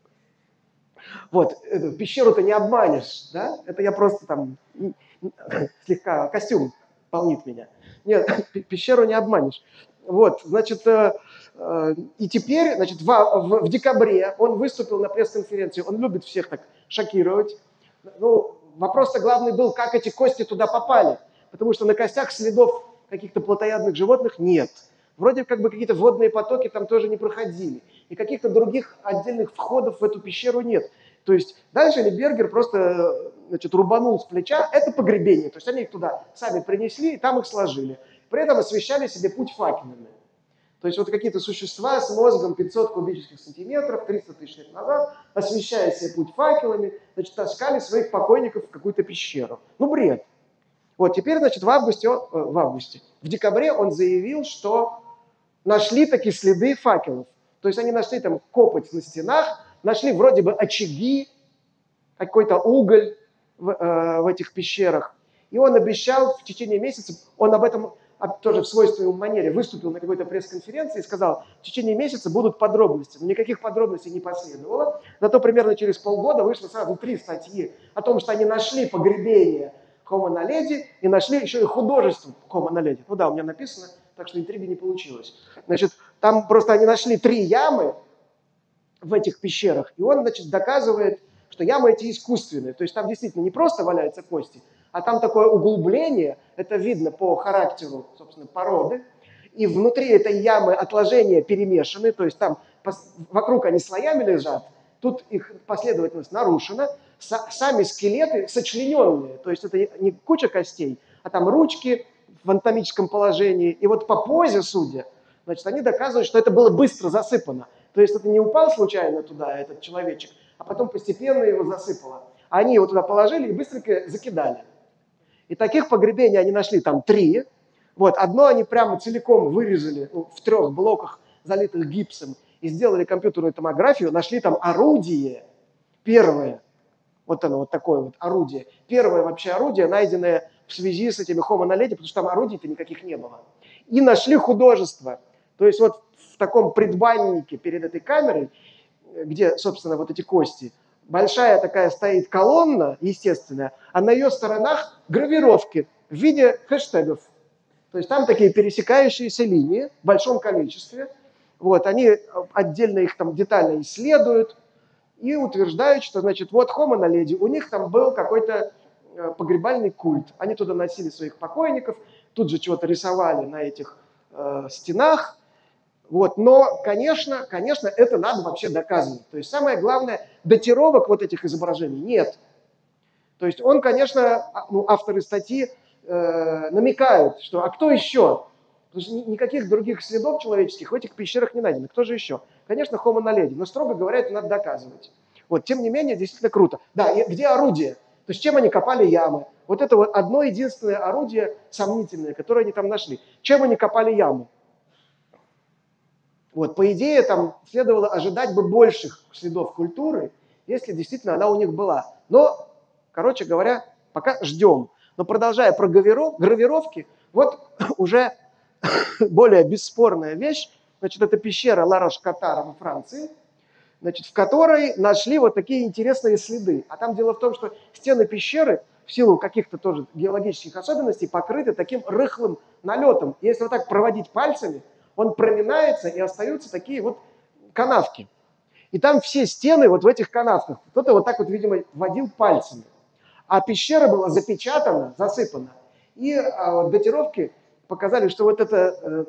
Вот, эту пещеру-то не обманешь, да? Это я просто там слегка костюм полнит меня. Нет, пещеру не обманешь. Вот, значит, э, э, и теперь, значит, в, в, в декабре он выступил на пресс-конференции, он любит всех так шокировать. Ну, вопрос-то главный был, как эти кости туда попали, потому что на костях следов каких-то плотоядных животных нет. Вроде как бы какие-то водные потоки там тоже не проходили. И каких-то других отдельных входов в эту пещеру нет. То есть дальше Ли Бергер просто, значит, рубанул с плеча. Это погребение. То есть они их туда сами принесли и там их сложили. При этом освещали себе путь факелами. То есть вот какие-то существа с мозгом пятьсот кубических сантиметров, триста тысяч лет назад, освещая себе путь факелами, значит, таскали своих покойников в какую-то пещеру. Ну, бред. Вот теперь, значит, в августе, он, э, в августе, в декабре он заявил, что нашли такие следы факелов. То есть они нашли там копоть на стенах, нашли вроде бы очаги, какой-то уголь в, э, в этих пещерах. И он обещал в течение месяца, он об этом тоже в свойственной манере выступил на какой-то пресс-конференции и сказал, в течение месяца будут подробности. Но никаких подробностей не последовало. Зато примерно через полгода вышло сразу три статьи о том, что они нашли погребение хомо наледи и нашли еще и художество хомо наледи. Ну да, у меня написано, так что интриги не получилось. Значит, там просто они нашли три ямы в этих пещерах, и он, значит, доказывает что ямы эти искусственные. То есть там действительно не просто валяются кости, а там такое углубление, это видно по характеру, собственно, породы. И внутри этой ямы отложения перемешаны, то есть там вокруг они слоями лежат, тут их последовательность нарушена, сами скелеты сочлененные, то есть это не куча костей, а там ручки в анатомическом положении. И вот по позе, судя, значит, они доказывают, что это было быстро засыпано. То есть это не упал случайно туда, этот человечек, а потом постепенно его засыпало. Они его туда положили и быстренько закидали. И таких погребений они нашли там три. Вот, одно они прямо целиком вырезали, ну, в трех блоках, залитых гипсом, и сделали компьютерную томографию, нашли там орудие, первое, вот оно, вот такое вот орудие, первое вообще орудие, найденное в связи с этими Homo naledi, потому что там орудий-то никаких не было. И нашли художество, то есть вот в таком предбаннике перед этой камерой, где, собственно, вот эти кости, большая такая стоит колонна, естественная, а на ее сторонах гравировки в виде хэштегов. То есть там такие пересекающиеся линии в большом количестве. Вот, они отдельно их там детально исследуют и утверждают, что, значит, вот Homo naledi, у них там был какой-то погребальный культ. Они туда носили своих покойников, тут же чего-то рисовали на этих э, стенах. Вот. Но, конечно, конечно, это надо вообще доказывать. То есть самое главное, датировок вот этих изображений нет. То есть он, конечно, ну, авторы статьи э, намекают, что а кто еще? Потому что никаких других следов человеческих в этих пещерах не найдено. Кто же еще? Конечно, Homo naledi, но, строго говоря, это надо доказывать. Вот, тем не менее, действительно круто. Да, и где орудие? То есть чем они копали ямы? Вот это вот одно единственное орудие сомнительное, которое они там нашли. Чем они копали яму? Вот, по идее, там следовало ожидать бы больших следов культуры, если действительно она у них была. Но, короче говоря, пока ждем. Но продолжая про гравировки, вот уже более бесспорная вещь, значит, это пещера Ла-Рош-Катар во Франции, значит, в которой нашли вот такие интересные следы. А там дело в том, что стены пещеры в силу каких-то тоже геологических особенностей покрыты таким рыхлым налетом. И если вот так проводить пальцами, он проминается, и остаются такие вот канавки. И там все стены вот в этих канавках. Кто-то вот так вот, видимо, водил пальцами. А пещера была запечатана, засыпана. И а, вот, датировки показали, что вот это э,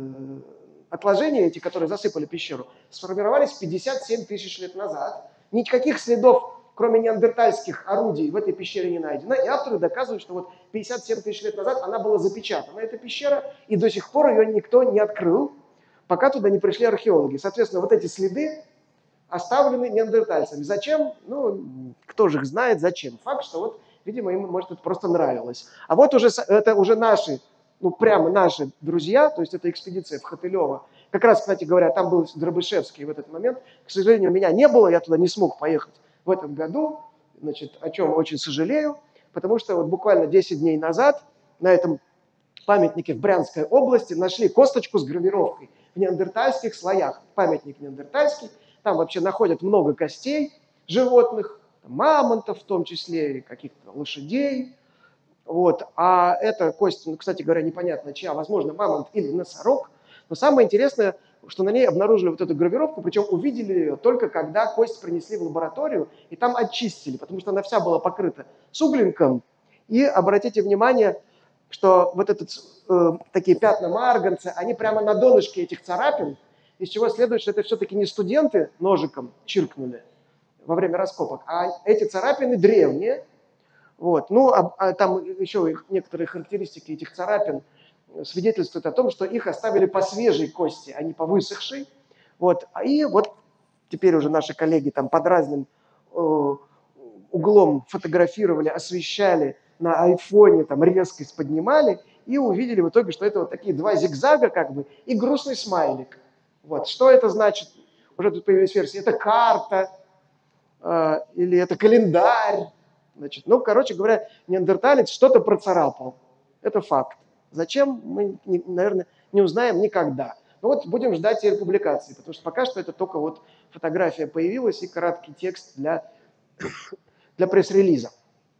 отложения, эти, которые засыпали пещеру, сформировались пятьдесят семь тысяч лет назад. Никаких следов, кроме неандертальских орудий, в этой пещере не найдено. И авторы доказывают, что вот пятьдесят семь тысяч лет назад она была запечатана, эта пещера, и до сих пор ее никто не открыл, пока туда не пришли археологи. Соответственно, вот эти следы оставлены неандертальцами. Зачем? Ну, кто же их знает, зачем. Факт, что вот, видимо, им, может, это просто нравилось. А вот уже, это уже наши, ну, прямо наши друзья, то есть это экспедиция в Хотылево. Как раз, кстати говоря, там был Дробышевский в этот момент. К сожалению, меня не было, я туда не смог поехать в этом году, значит, о чем очень сожалею, потому что вот буквально десять дней назад на этом памятнике в Брянской области нашли косточку с гравировкой в неандертальских слоях. Памятник неандертальский, там вообще находят много костей животных, мамонтов в том числе, и каких-то лошадей. Вот. А эта кость, ну, кстати говоря, непонятно чья, возможно, мамонт или носорог. Но самое интересное, что на ней обнаружили вот эту гравировку, причем увидели ее только когда кость принесли в лабораторию и там очистили, потому что она вся была покрыта суглинком. И обратите внимание, что вот этот, э, такие пятна марганца, они прямо на донышке этих царапин, из чего следует, что это все-таки не студенты ножиком чиркнули во время раскопок, а эти царапины древние. Вот. Ну, а, а там еще некоторые характеристики этих царапин свидетельствуют о том, что их оставили по свежей кости, а не по высохшей. Вот. И вот теперь уже наши коллеги там под разным э, углом фотографировали, освещали, на айфоне там резкость поднимали и увидели в итоге, что это вот такие два зигзага как бы и грустный смайлик. Вот. Что это значит? Уже тут появились версии. Это карта э, или это календарь. Значит, ну, короче говоря, неандерталец что-то процарапал. Это факт. Зачем, мы, не, наверное, не узнаем никогда. Но вот будем ждать теперь публикации, потому что пока что это только вот фотография появилась и краткий текст для, для пресс-релиза.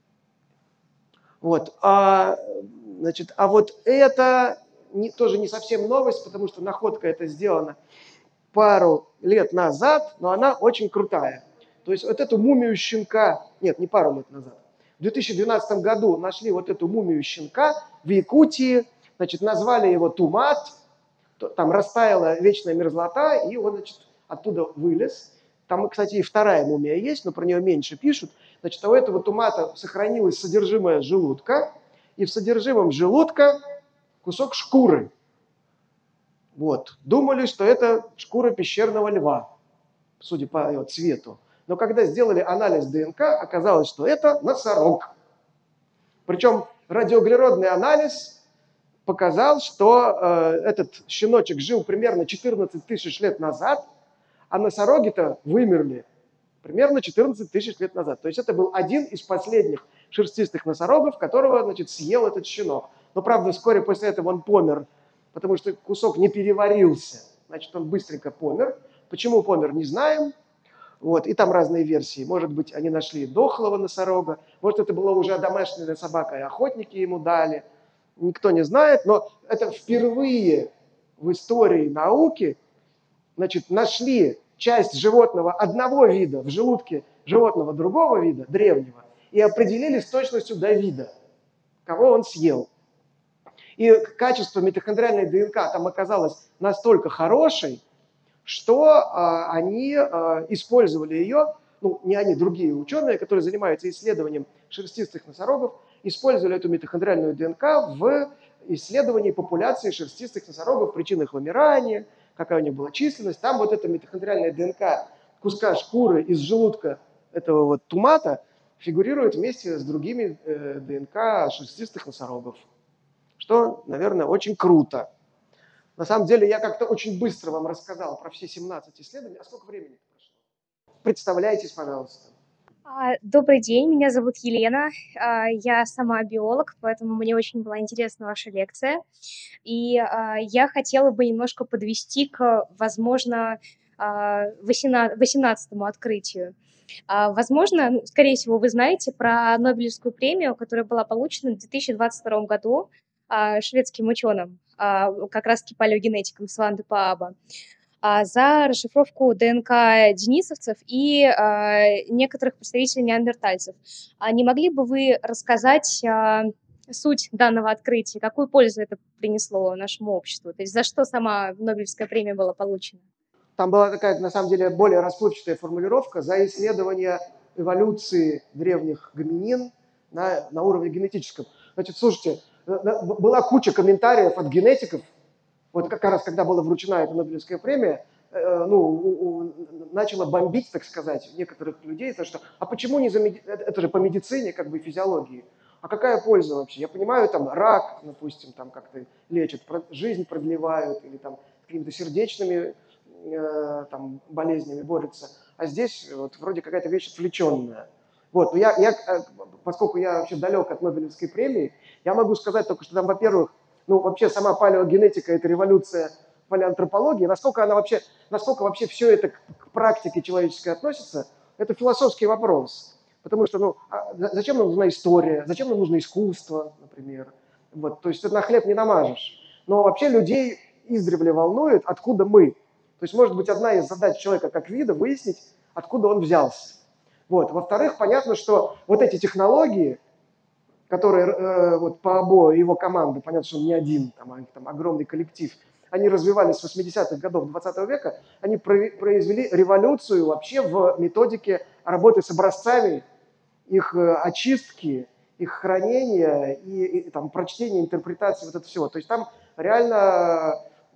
Вот. А, значит, а вот это не, тоже не совсем новость, потому что находка эта сделана пару лет назад, но она очень крутая. То есть вот эту мумию щенка, нет, не пару лет назад, в две тысячи двенадцатом году нашли вот эту мумию щенка в Якутии, значит, назвали его Тумат, там растаяла вечная мерзлота, и он, значит, оттуда вылез. Там, кстати, и вторая мумия есть, но про нее меньше пишут. Значит, у этого Тумата сохранилось содержимое желудка, и в содержимом желудка кусок шкуры. Вот. Думали, что это шкура пещерного льва, судя по его цвету. Но когда сделали анализ ДНК, оказалось, что это носорог. Причем радиоуглеродный анализ показал, что э, этот щеночек жил примерно четырнадцать тысяч лет назад, а носороги-то вымерли примерно четырнадцать тысяч лет назад. То есть это был один из последних шерстистых носорогов, которого, значит, съел этот щенок. Но, правда, вскоре после этого он помер, потому что кусок не переварился. Значит, он быстренько помер. Почему помер, не знаем. Вот. И там разные версии. Может быть, они нашли дохлого носорога, может, это была уже домашняя собака, и охотники ему дали. Никто не знает, но это впервые в истории науки, значит, нашли часть животного одного вида в желудке животного другого вида, древнего, и определили с точностью до вида, кого он съел. И качество митохондриальной ДНК там оказалось настолько хорошей, что а, они а, использовали ее, ну, не они, другие ученые, которые занимаются исследованием шерстистых носорогов, использовали эту митохондриальную ДНК в исследовании популяции шерстистых носорогов, причин их вымирания, какая у них была численность. Там вот эта митохондриальная ДНК куска шкуры из желудка этого вот тумата фигурирует вместе с другими э, ДНК шерстистых носорогов, что, наверное, очень круто. На самом деле, я как-то очень быстро вам рассказал про все семнадцать исследований. А сколько времени прошло? Представляйтесь, пожалуйста. А, Добрый день, меня зовут Елена. А, Я сама биолог, поэтому мне очень была интересна ваша лекция. И а, я хотела бы немножко подвести к, возможно, а, восемна- восемнадцатому открытию. А, Возможно, ну, скорее всего, вы знаете про Нобелевскую премию, которая была получена в две тысячи двадцать втором году а, шведским ученым, а, как раз-таки палеогенетиком Сванте Пааба, а, за расшифровку ДНК денисовцев и а, некоторых представителей неандертальцев. А не могли бы вы рассказать а, суть данного открытия, какую пользу это принесло нашему обществу? То есть за что сама Нобелевская премия была получена? Там была такая, на самом деле, более расплывчатая формулировка за исследование эволюции древних гоминин на, на уровне генетическом. Значит, слушайте, была куча комментариев от генетиков, вот как раз когда была вручена эта Нобелевская премия, э, ну, у, у, начала бомбить, так сказать, некоторых людей, то что, а почему не за меди... это же по медицине, как бы физиологии, а какая польза вообще? Я понимаю, там рак, допустим, там как-то лечат, жизнь продлевают, или там какими-то сердечными э, там, болезнями борются, а здесь вот вроде какая-то вещь отвлеченная. Вот, но я, я, поскольку я вообще далек от Нобелевской премии, я могу сказать только, что там, во-первых, ну, вообще сама палеогенетика – это революция палеоантропологии. Насколько она вообще, насколько вообще все это к практике человеческой относится, это философский вопрос. Потому что, ну, а зачем нам нужна история, зачем нам нужно искусство, например. Вот, то есть это на хлеб не намажешь. Но вообще людей издревле волнует, откуда мы. То есть, может быть, одна из задач человека как вида – выяснить, откуда он взялся. Вот. Во-вторых, понятно, что вот эти технологии, которые э, вот Паабо и его команда, понятно, что он не один, там, там огромный коллектив, они развивались с восьмидесятых годов двадцатого века, они произвели революцию вообще в методике работы с образцами, их очистки, их хранения и, и там, прочтения, интерпретации, вот это всего. То есть там реально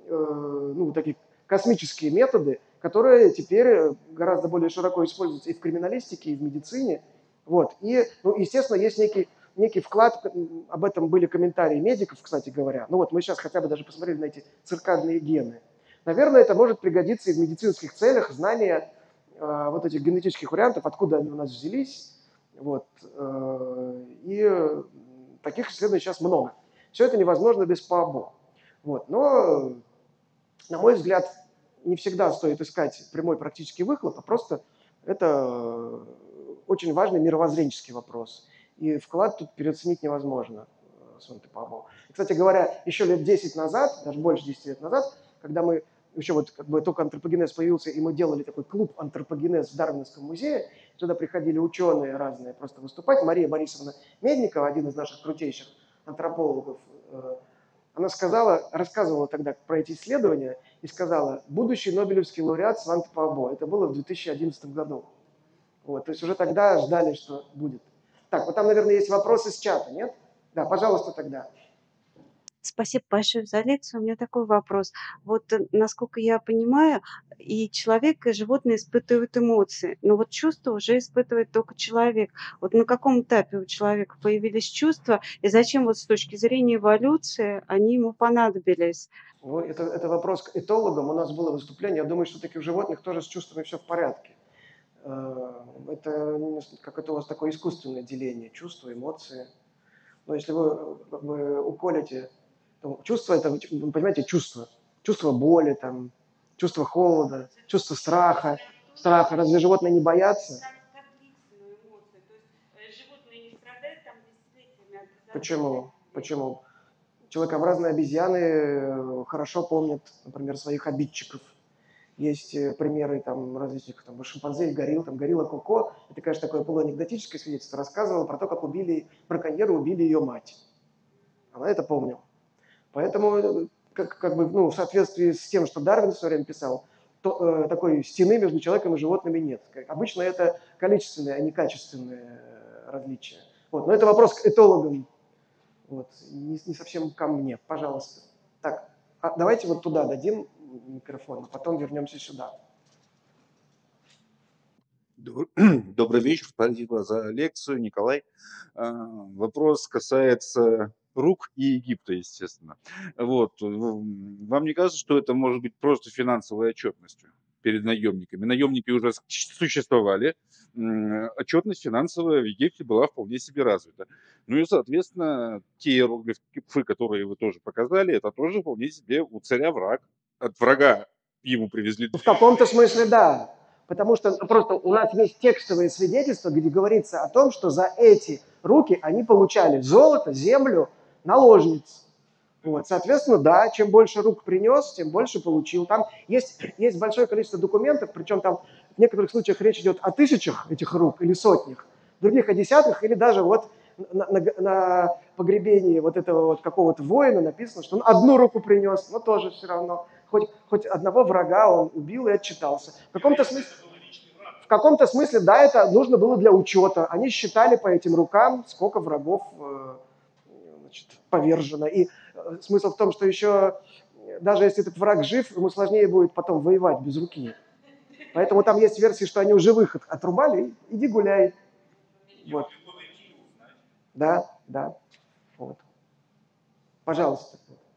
э, ну, такие космические методы, которые теперь гораздо более широко используются и в криминалистике, и в медицине. Вот. И, ну, естественно, есть некий некий вклад, об этом были комментарии медиков, кстати говоря. Ну вот мы сейчас хотя бы даже посмотрели на эти циркадные гены. Наверное, это может пригодиться и в медицинских целях, знание э, вот этих генетических вариантов, откуда они у нас взялись. Вот. Э, и таких исследований сейчас много. Все это невозможно без Паабо. Вот. Но, на мой взгляд, не всегда стоит искать прямой практический выхлоп, а просто это очень важный мировоззренческий вопрос. И вклад тут переоценить невозможно, Сванте Пааба. Кстати говоря, еще лет десять назад, даже больше десяти лет назад, когда мы еще вот как бы только антропогенез появился, и мы делали такой клуб антропогенез в Дарвиновском музее. Туда приходили ученые разные просто выступать. Мария Борисовна Медникова, один из наших крутейших антропологов, она сказала, рассказывала тогда про эти исследования и сказала: будущий Нобелевский лауреат Сванте Паабо. Это было в две тысячи одиннадцатом году. Вот, то есть уже тогда ждали, что будет. Так, вот там, наверное, есть вопросы с чата, нет? Да, пожалуйста, тогда. Спасибо большое за лекцию. У меня такой вопрос. Вот, э, насколько я понимаю, и человек, и животные испытывают эмоции, но вот чувства уже испытывает только человек. Вот на каком этапе у человека появились чувства, и зачем вот с точки зрения эволюции они ему понадобились? Ну, это, это вопрос к этологам. У нас было выступление. Я думаю, что таки у животных тоже с чувствами все в порядке. Это как это у вас такое искусственное деление чувства, эмоции. Но если вы как бы уколите, то чувство это, вы понимаете, чувство. Чувство боли, там, чувство холода, чувство страха. Страха. Разве животные не боятся? Почему? Почему? Человекообразные обезьяны хорошо помнят, например, своих обидчиков. Есть примеры там, различных там, шимпанзе и горилл. Там, горилла Коко, это, конечно, такое полуанекдотическое свидетельство, рассказывала про то, как убили, браконьеры убили ее мать. Она это помнила. Поэтому, как, как бы, ну, в соответствии с тем, что Дарвин в свое время писал, то, э, такой стены между человеком и животными нет. Обычно это количественные, а не качественные различия. Вот. Но это вопрос к этологам. Вот. Не, не совсем ко мне, пожалуйста. Так, а давайте вот туда дадим микрофон, а потом вернемся сюда. Добрый вечер, спасибо за лекцию, Николай. Вопрос касается рук и Египта, естественно. Вот. Вам не кажется, что это может быть просто финансовой отчетностью перед наемниками? Наемники уже существовали, отчетность финансовая в Египте была вполне себе развита. Ну и, соответственно, те иероглифы, которые вы тоже показали, это тоже вполне себе у царя враг. От врага ему привезли... В каком-то смысле да. Потому что просто у нас есть текстовые свидетельства, где говорится о том, что за эти руки они получали золото, землю, наложниц. Вот, соответственно, да, чем больше рук принес, тем больше получил. Там есть, есть большое количество документов, причем там в некоторых случаях речь идет о тысячах этих рук или сотнях, в других о десятках, или даже вот на, на, на погребении вот этого вот какого-то воина написано, что он одну руку принес, но тоже все равно. Хоть, хоть одного врага он убил и отчитался. В каком-то смысле, в каком-то смысле, да, это нужно было для учета. Они считали по этим рукам, сколько врагов значит, повержено. И смысл в том, что еще, даже если этот враг жив, ему сложнее будет потом воевать без руки. Поэтому там есть версии, что они у живых отрубали, иди гуляй. Вот. Да, да. Вот. Пожалуйста.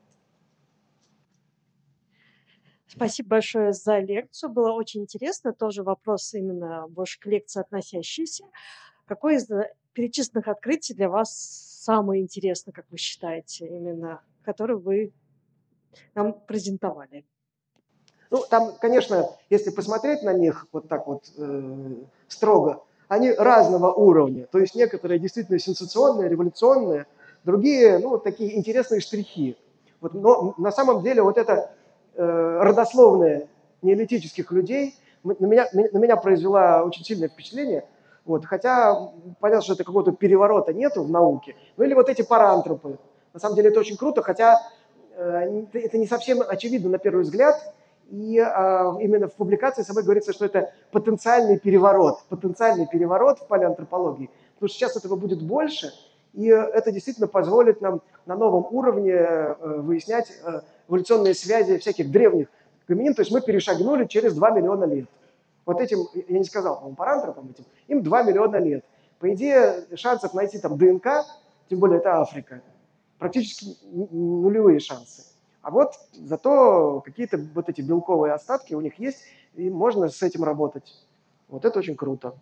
Спасибо большое за лекцию. Было очень интересно. Тоже вопрос именно больше к лекции относящийся. Какое из перечисленных открытий для вас самое интересное, как вы считаете, именно, которое вы нам презентовали? Ну, там, конечно, если посмотреть на них вот так вот э, строго, они разного уровня. То есть некоторые действительно сенсационные, революционные, другие, ну, такие интересные штрихи. Вот, но на самом деле вот это э, родословное неолитических людей на меня, на меня произвела очень сильное впечатление. Вот, хотя понятно, что это какого-то переворота нету в науке. Ну или вот эти парантропы. На самом деле это очень круто, хотя э, это не совсем очевидно на первый взгляд. И а, именно в публикации самой говорится, что это потенциальный переворот, потенциальный переворот в палеоантропологии, потому что сейчас этого будет больше, и это действительно позволит нам на новом уровне э, выяснять э, эволюционные связи всяких древних гоминин, то есть мы перешагнули через два миллиона лет. Вот этим, я не сказал, по-моему, парантропам этим, им два миллиона лет. По идее, шансов найти там ДНК, тем более это Африка, практически нулевые шансы. А вот зато какие-то вот эти белковые остатки у них есть, и можно с этим работать. Вот это очень круто.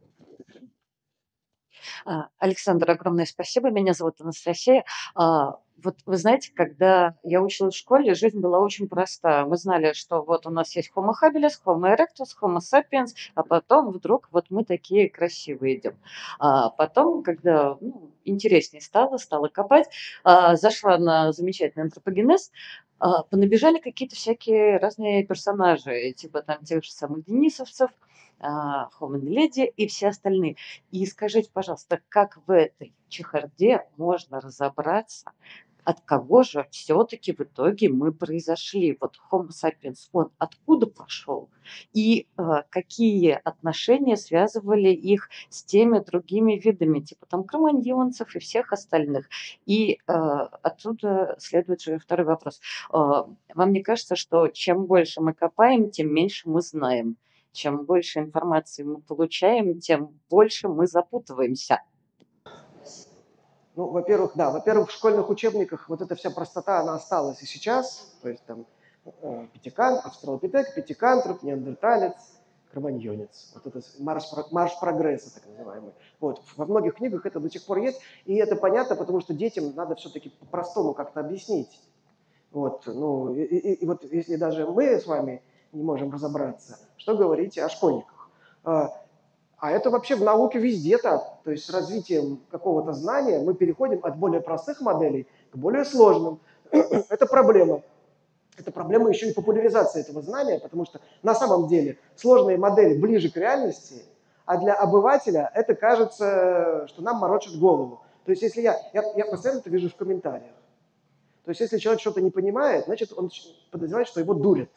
Александр, огромное спасибо. Меня зовут Анастасия. Вот вы знаете, когда я училась в школе, жизнь была очень проста. Мы знали, что вот у нас есть Homo habilis, Homo erectus, Homo sapiens, а потом вдруг вот мы такие красивые идем. А потом, когда ну, интереснее стало, стала копать, а, зашла на замечательный антропогенез, а, понабежали какие-то всякие разные персонажи, типа там тех же самых денисовцев, а, Homo naledi и все остальные. И скажите, пожалуйста, как в этой чехарде можно разобраться, от кого же все-таки в итоге мы произошли? Вот Homo sapiens, он откуда пошел? И э, какие отношения связывали их с теми другими видами, типа там кроманьонцев и всех остальных? И э, отсюда следует же второй вопрос. Э, вам не кажется, что чем больше мы копаем, тем меньше мы знаем? Чем больше информации мы получаем, тем больше мы запутываемся. Ну, во-первых, да, во-первых, в школьных учебниках вот эта вся простота, она осталась и сейчас. То есть там э, пятикантроп, австралопитек, пятикантроп, неандерталец, кроманьонец. Вот это марш, марш прогресса, так называемый. Вот. Во многих книгах это до сих пор есть, и это понятно, потому что детям надо все-таки по-простому как-то объяснить. Вот, ну, и, и, и вот если даже мы с вами не можем разобраться, что говорить о школьниках? А это вообще в науке везде так. То есть с развитием какого-то знания мы переходим от более простых моделей к более сложным. Это проблема. Это проблема еще и популяризации этого знания, потому что на самом деле сложные модели ближе к реальности, а для обывателя это кажется, что нам морочат голову. То есть если я, я, я постоянно это вижу в комментариях. То есть если человек что-то не понимает, значит он подозревает, что его дурят.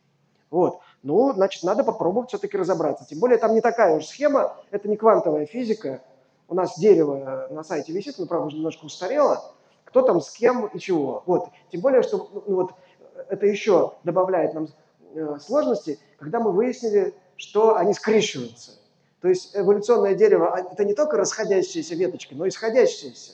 Вот. Ну, значит, надо попробовать все-таки разобраться. Тем более там не такая уж схема, это не квантовая физика. У нас дерево на сайте висит, но, правда, уже немножко устарело. Кто там с кем и чего. Вот. Тем более, что ну, вот, это еще добавляет нам э, сложности, когда мы выяснили, что они скрещиваются. То есть эволюционное дерево – это не только расходящиеся веточки, но и сходящиеся.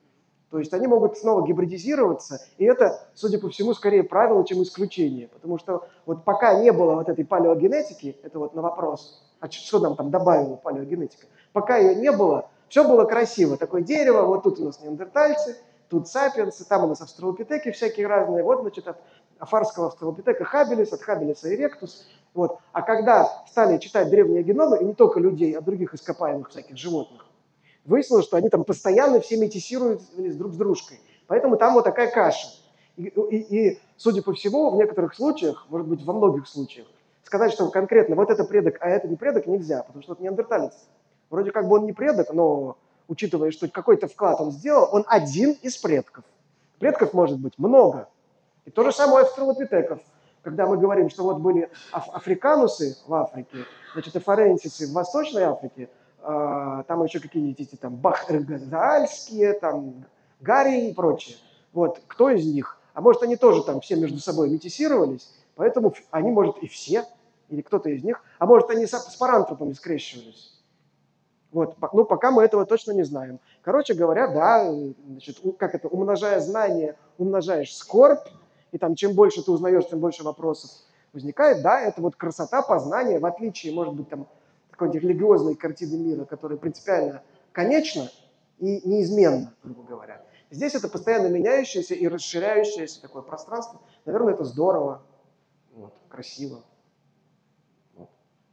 То есть они могут снова гибридизироваться, и это, судя по всему, скорее правило, чем исключение. Потому что вот пока не было вот этой палеогенетики, это вот на вопрос, а что нам там добавила палеогенетика, пока ее не было, все было красиво. Такое дерево, вот тут у нас неандертальцы, тут сапиенсы, там у нас австралопитеки всякие разные, вот, значит, от афарского австралопитека хабилис, от хабилиса эректус. Вот. А когда стали читать древние геномы, и не только людей, а других ископаемых всяких животных, выяснилось, что они там постоянно все метисируют друг с дружкой. Поэтому там вот такая каша. И, и, и, судя по всему, в некоторых случаях, может быть, во многих случаях, сказать, что конкретно вот это предок, а это не предок, нельзя, потому что это неандерталец. Вроде как бы он не предок, но учитывая, что какой-то вклад он сделал, он один из предков. Предков может быть много. И то же самое у австралопитеков. Когда мы говорим, что вот были аф- африканусы в Африке, значит, афаренсисы в Восточной Африке, Uh, там еще какие-нибудь эти там бахргаальские, там гарии и прочее. Вот, кто из них? А может, они тоже там все между собой метисировались, поэтому они, может, и все, или кто-то из них, а может, они с, с парантропами скрещивались. Вот, ну, пока мы этого точно не знаем. Короче говоря, да, значит, как это, умножая знания, умножаешь скорбь, и там чем больше ты узнаешь, тем больше вопросов возникает. Да, это вот красота познания, в отличие, может быть, там, какой-нибудь религиозной картины мира, которая принципиально конечна и неизменна, грубо говоря. Здесь это постоянно меняющееся и расширяющееся такое пространство. Наверное, это здорово, вот, красиво. Вот.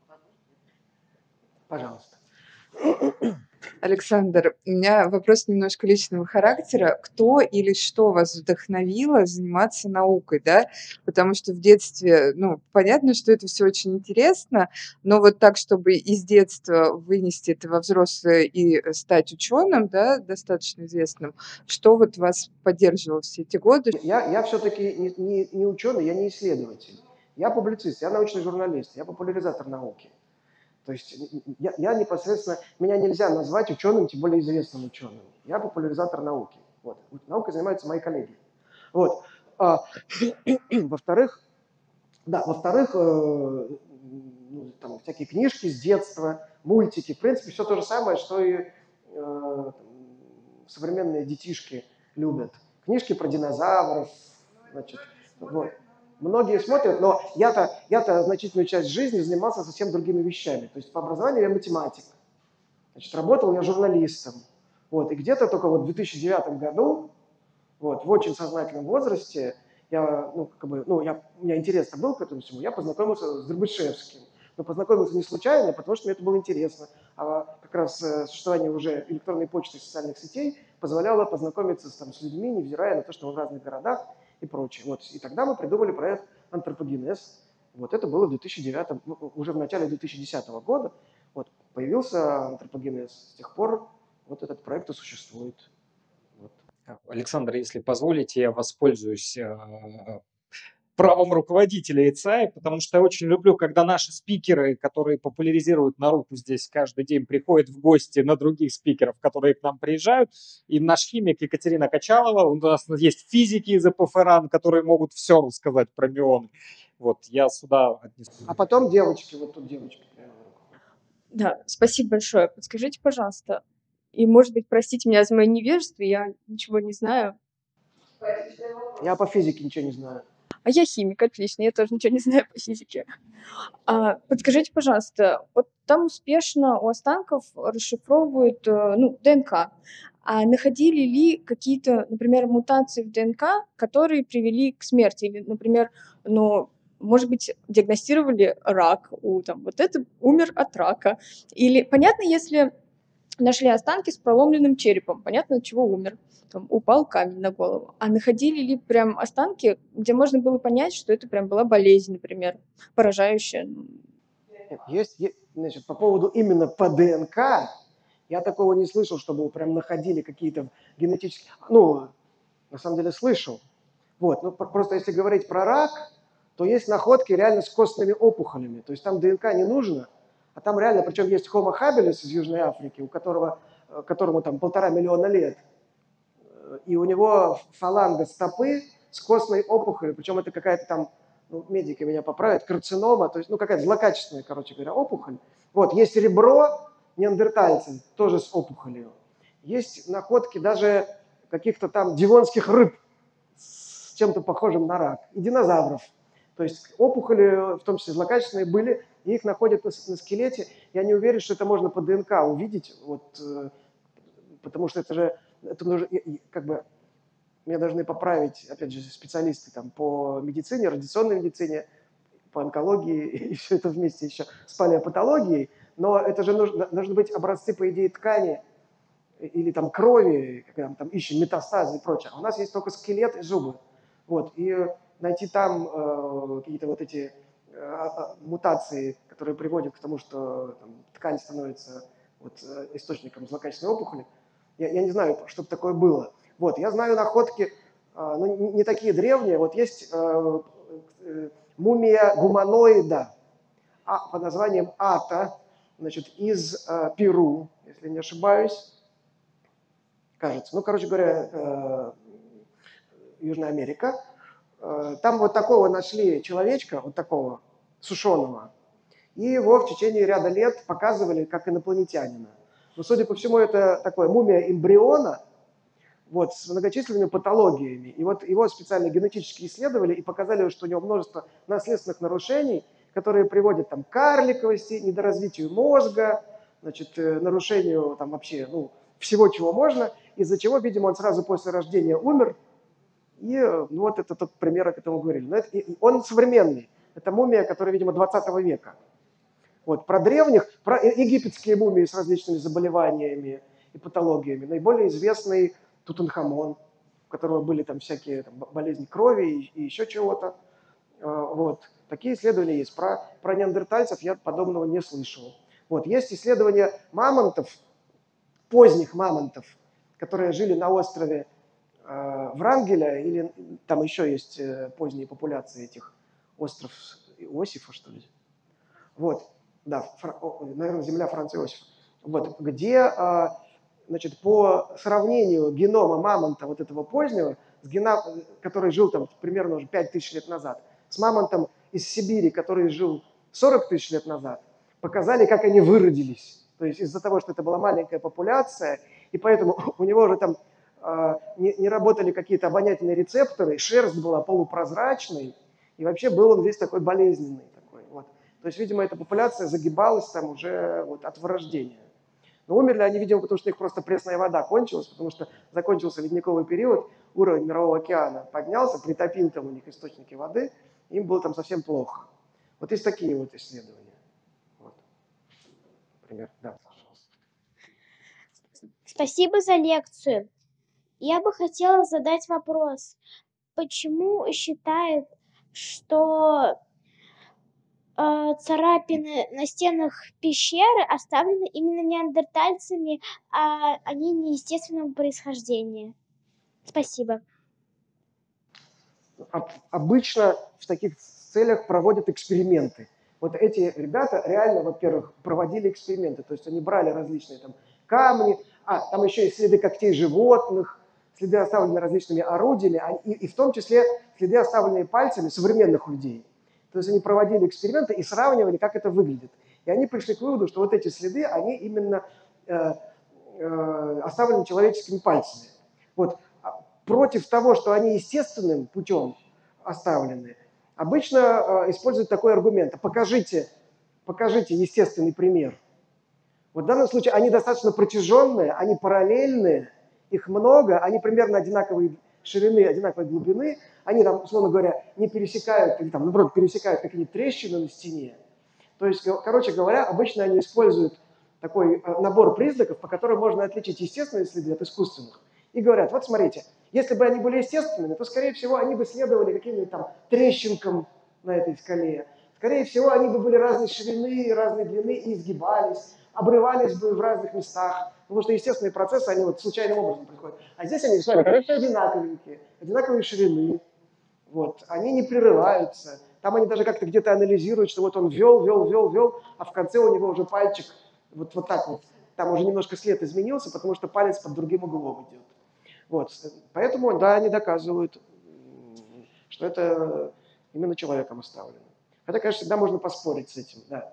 Пожалуйста. Александр, у меня вопрос немножко личного характера. Кто или что вас вдохновило заниматься наукой, да? Потому что в детстве, ну, понятно, что это все очень интересно, но вот так, чтобы из детства вынести это во взрослое и стать ученым, да, достаточно известным, что вот вас поддерживало все эти годы? Я, я все-таки не, не, не ученый, я не исследователь. Я публицист, я научный журналист, я популяризатор науки. То есть я, я непосредственно, меня нельзя назвать ученым, тем более известным ученым. Я популяризатор науки. Вот. Наукой занимаются мои коллеги. Вот. А, во-вторых, да, во-вторых, э, ну, там, всякие книжки с детства, мультики, в принципе, все то же самое, что и э, современные детишки любят. Книжки про динозавров, значит, вот. Многие смотрят, но я-то, я-то значительную часть жизни занимался совсем другими вещами. То есть по образованию я математик. Значит, работал я журналистом. Вот. И где-то только вот в две тысячи девятом году Вот, в очень сознательном возрасте я, ну, как бы, ну, я, у меня интерес был к этому всему, я познакомился с Дербышевским. Но познакомился не случайно, потому что мне это было интересно. А как раз э, существование уже электронной почты и социальных сетей позволяло познакомиться с, там, с людьми, невзирая на то, что мы в разных городах и прочее. Вот. И тогда мы придумали проект «Антропогенез». Вот это было в две тысячи девятом, ну, уже в начале две тысячи десятого года. Вот, появился «Антропогенез». С тех пор вот этот проект и существует. Вот. Александр, если позволите, я воспользуюсь э, правом руководителя ИЦАИ, потому что я очень люблю, когда наши спикеры, которые популяризируют науку здесь каждый день, приходят в гости на других спикеров, которые к нам приезжают. И наш химик Екатерина Качалова, у нас есть физики из ЭПФРАН, которые могут все рассказать про мионы. Вот, я сюда отнесу. А потом девочки, вот тут девочки. Да, спасибо большое. Подскажите, пожалуйста, и, может быть, простите меня за мое невежество, я ничего не знаю. Я по физике ничего не знаю. А я химик, отлично, я тоже ничего не знаю по физике. А, подскажите, пожалуйста, вот там успешно у останков расшифровывают э, ну, ДНК. А находили ли какие-то, например, мутации в ДНК, которые привели к смерти? Или, например, ну, может быть, диагностировали рак, у, там, вот это умер от рака. Или понятно, если нашли останки с проломленным черепом, понятно, от чего умер. Там, упал камень на голову. А находили ли прям останки, где можно было понять, что это прям была болезнь, например, поражающая? Есть, есть, значит, по поводу именно по ДНК, я такого не слышал, чтобы прям находили какие-то генетические... Ну, на самом деле слышал. Вот, ну, просто если говорить про рак, то есть находки реально с костными опухолями. То есть там ДНК не нужно, а там реально, причем есть Homo habilis из Южной Африки, у которого, которому там полтора миллиона лет, и у него фаланга стопы с костной опухолью, причем это какая-то там, ну, медики меня поправят, карцинома, то есть, ну, какая-то злокачественная, короче говоря, опухоль. Вот, есть ребро неандертальцев, тоже с опухолью. Есть находки даже каких-то там дивонских рыб с чем-то похожим на рак, и динозавров. То есть опухоли, в том числе злокачественные, были, и их находят на, на скелете. Я не уверен, что это можно по ДНК увидеть, вот, потому что это же, это нужно, как бы, меня должны поправить, опять же, специалисты там, по медицине, радиационной медицине, по онкологии, и все это вместе еще с палеопатологией, но это же нужно, должны быть образцы, по идее, ткани или там крови, когда мы там ищем метастазы и прочее. А у нас есть только скелет и зубы. Вот, и найти там э, какие-то вот эти э, мутации, которые приводят к тому, что там, ткань становится вот, источником злокачественной опухоли, я, я не знаю, что бы такое было. Вот, я знаю находки, э, ну, не, не такие древние. Вот есть э, э, мумия гуманоида а, под названием Ата, значит, из э, Перу, если не ошибаюсь, кажется. Ну, короче говоря, э, Южная Америка. Э, там вот такого нашли человечка, вот такого, сушеного, и его в течение ряда лет показывали как инопланетянина. Но, судя по всему, это такое мумия эмбриона, вот, с многочисленными патологиями. И вот его специально генетически исследовали и показали, что у него множество наследственных нарушений, которые приводят там, к карликовости, недоразвитию мозга, значит, нарушению там, вообще ну, всего, чего можно, из-за чего, видимо, он сразу после рождения умер. И ну, вот это тот пример, о котором мы говорили. Но это, он современный. Это мумия, которая, видимо, двадцатого века. Вот, про древних, про египетские мумии с различными заболеваниями и патологиями. Наиболее известный Тутанхамон, у которого были там всякие там, болезни крови и, и еще чего-то. Вот. Такие исследования есть. Про, про неандертальцев я подобного не слышал. Вот. Есть исследования мамонтов, поздних мамонтов, которые жили на острове э, Врангеля, или там еще есть э, поздние популяции этих, остров Иосифа, что ли. Вот. Да, фра, наверное, земля Франца Иосифа. Вот. Где... Э, Значит, по сравнению генома мамонта вот этого позднего, с геном, который жил там примерно уже пять тысяч лет назад, с мамонтом из Сибири, который жил сорок тысяч лет назад, показали, как они выродились. То есть из-за того, что это была маленькая популяция, и поэтому у него уже там э, не, не работали какие-то обонятельные рецепторы, шерсть была полупрозрачной, и вообще был он весь такой болезненный. Такой, вот. То есть, видимо, эта популяция загибалась там уже вот, от вырождения. Но умерли они, видимо, потому что у них просто пресная вода кончилась, потому что закончился ледниковый период, уровень Мирового океана поднялся, притопил там у них источники воды, им было там совсем плохо. Вот есть такие вот исследования. Вот. Например, да, пожалуйста. Спасибо за лекцию. Я бы хотела задать вопрос. Почему считают, что э, царапины на стенах пещеры оставлены именно неандертальцами, а они неестественного происхождения? Спасибо. Об- Обычно в таких целях проводят эксперименты. Вот эти ребята реально, во-первых, проводили эксперименты. То есть они брали различные там камни, а там еще есть следы когтей животных, следы, оставленные различными орудиями, а- и, и в том числе следы, оставленные пальцами современных людей. То есть они проводили эксперименты и сравнивали, как это выглядит. И они пришли к выводу, что вот эти следы, они именно э, э, оставлены человеческими пальцами. Вот. А Против того, что они естественным путем оставлены, обычно э, используют такой аргумент. А Покажите, покажите естественный пример. Вот в данном случае они достаточно протяженные, они параллельные, их много, они примерно одинаковой ширины, одинаковой глубины, они там, условно говоря, не пересекают, или там, наоборот, пересекают какие-то трещины на стене. То есть, ко- короче говоря, обычно они используют такой э, набор признаков, по которым можно отличить естественные следы от искусственных. И говорят, вот смотрите, если бы они были естественными, то, скорее всего, они бы следовали каким-нибудь там трещинкам на этой скале. Скорее всего, они бы были разной ширины, разной длины и изгибались, обрывались бы в разных местах. Потому что естественные процессы, они вот случайным образом происходят. А здесь они, смотрите, они все одинаковенькие, одинаковые ширины. Вот, они не прерываются. Там они даже как-то где-то анализируют, что вот он вел, вел, вел, вел, а в конце у него уже пальчик вот, вот так вот. Там уже немножко след изменился, потому что палец под другим углом идет. Вот, поэтому, да, они доказывают, м, что это именно человеком оставлено. Хотя, конечно, всегда можно поспорить с этим, да.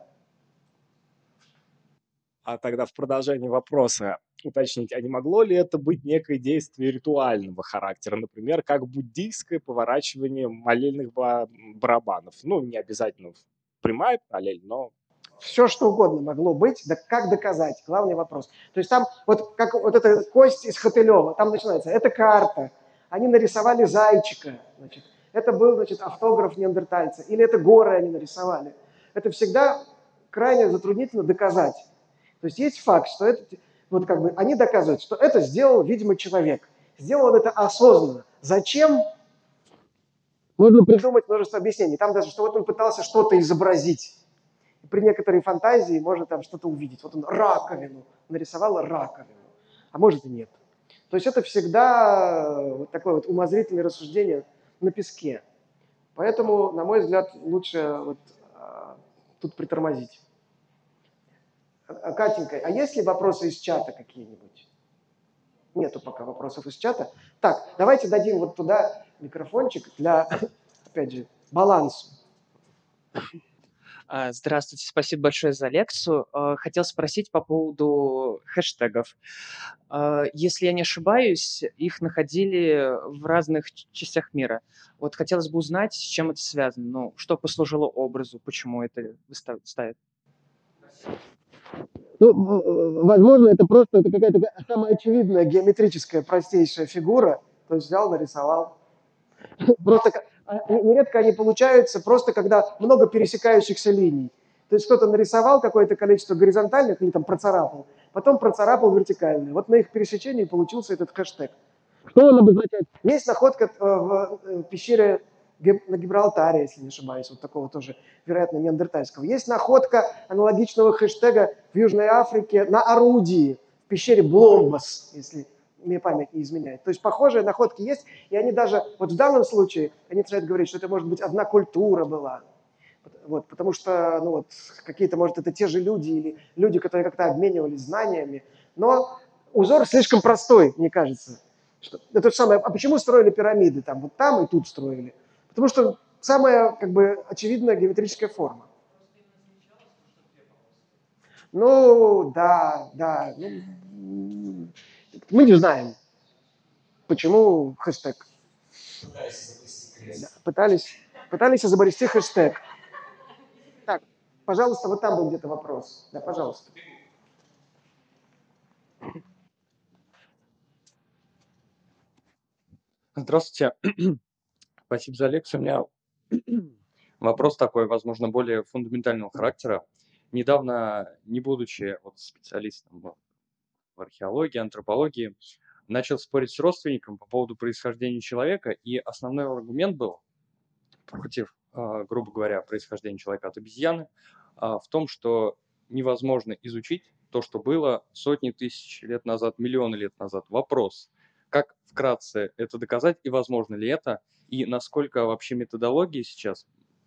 А тогда в продолжении вопроса уточнить, а не могло ли это быть некое действие ритуального характера, например, как буддийское поворачивание молельных ба- барабанов? Ну, не обязательно в прямая параллель, но Все, что угодно могло быть, да как доказать? Главный вопрос. То есть там, вот как вот эта кость из Хотылева, там начинается, это карта, они нарисовали зайчика, значит, это был, значит, автограф неандертальца, или это горы они нарисовали. Это всегда крайне затруднительно доказать. То есть есть факт, что это, вот как бы, они доказывают, что это сделал, видимо, человек. Сделал он это осознанно. Зачем? Можно придумать множество объяснений. Там даже, что вот он пытался что-то изобразить. И при некоторой фантазии можно там что-то увидеть. Вот он раковину, нарисовал раковину, а может и нет. То есть это всегда вот такое вот умозрительное рассуждение на песке. Поэтому, на мой взгляд, лучше вот, а, тут притормозить. А, а, Катенька, а есть ли вопросы из чата какие-нибудь? Нету пока вопросов из чата. Так, давайте дадим вот туда микрофончик для, опять же, балансу. А, Здравствуйте, спасибо большое за лекцию. А, Хотел спросить по поводу хэштегов. А, Если я не ошибаюсь, их находили в разных ч- частях мира. Вот хотелось бы узнать, с чем это связано. Ну, что послужило образу, почему это выстав- ставят. Ну, в- возможно, это просто это какая-то самая очевидная геометрическая простейшая фигура. То есть взял, нарисовал. Просто ка- а, нередко они получаются просто когда много пересекающихся линий. То есть кто-то нарисовал какое-то количество горизонтальных или там процарапал, потом процарапал вертикальные. Вот на их пересечении получился этот хэштег. Что он обозначает? Есть находка э, в э, пещере Гиб- на Гибралтаре, если не ошибаюсь, вот такого тоже, вероятно, неандертальского. Есть находка аналогичного хэштега в Южной Африке на орудии в пещере Бломбас, если мне память не изменяет. То есть похожие находки есть, и они даже, вот в данном случае, они начинают говорить, что это может быть одна культура была. Вот, потому что, ну вот, какие-то, может, это те же люди или люди, которые как-то обменивались знаниями. Но узор слишком простой, мне кажется. Что, это то самое, а почему строили пирамиды там, вот там и тут строили? Потому что самая, как бы, очевидная геометрическая форма. Ну, да, да. Ну, м, мы не знаем, почему хэштег. Да, пытались, пытались изобрести хэштег. Так, пожалуйста, вот там был где-то вопрос. Да, пожалуйста. Здравствуйте. Спасибо за лекцию. У меня вопрос такой, возможно, более фундаментального характера. Недавно, не будучи вот специалистом в в археологии, антропологии, начал спорить с родственником по поводу происхождения человека, и основной аргумент был против, а, грубо говоря, происхождения человека от обезьяны, а, в том, что невозможно изучить то, что было сотни тысяч лет назад, миллионы лет назад. Вопрос, как вкратце это доказать, и возможно ли это, и насколько вообще методология сейчас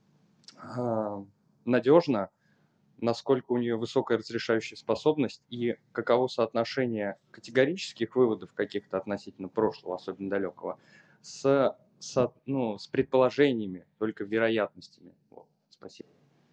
а, надежна, насколько у нее высокая разрешающая способность, и каково соотношение категорических выводов каких-то относительно прошлого, особенно далекого, с, со- ну, с предположениями, только вероятностями. Вот. Спасибо.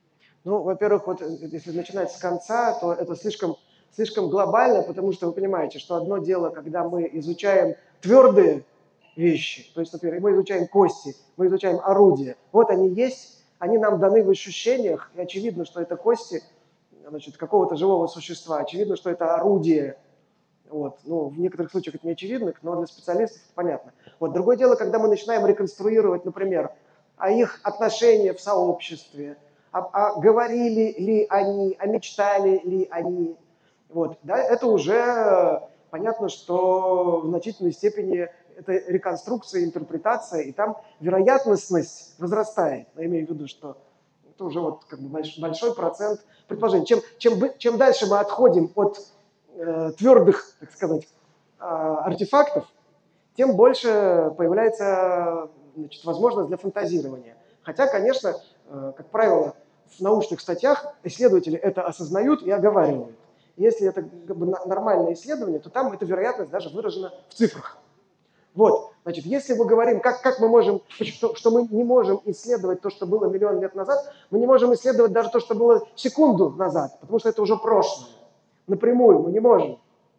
Ну, во-первых, вот э, если начинать с конца, то это слишком, слишком глобально, потому что вы понимаете, что одно дело, когда мы изучаем твердые вещи, то есть, например, мы изучаем кости, мы изучаем орудия, вот они есть, они нам даны в ощущениях, и очевидно, что это кости, значит, какого-то живого существа, очевидно, что это орудие. Вот. Ну, в некоторых случаях это не очевидно, но для специалистов это понятно. Вот. Другое дело, когда мы начинаем реконструировать, например, о их отношения в сообществе, а, а говорили ли они, а мечтали ли они. Вот. Да, это уже понятно, что в значительной степени это реконструкция, интерпретация, и там вероятностность возрастает. Я имею в виду, что это уже вот как бы больш- большой процент предположений. Чем, чем, бы- чем дальше мы отходим от э, твердых, так сказать, а, артефактов, тем больше появляется, значит, возможность для фантазирования. Хотя, конечно, э, как правило, в научных статьях исследователи это осознают и оговаривают. Если это как бы на- нормальное исследование, то там эта вероятность даже выражена в цифрах. Вот, значит, если мы говорим, как, как мы можем, что, что мы не можем исследовать то, что было миллион лет назад, мы не можем исследовать даже то, что было секунду назад, потому что это уже прошлое. Напрямую мы не можем.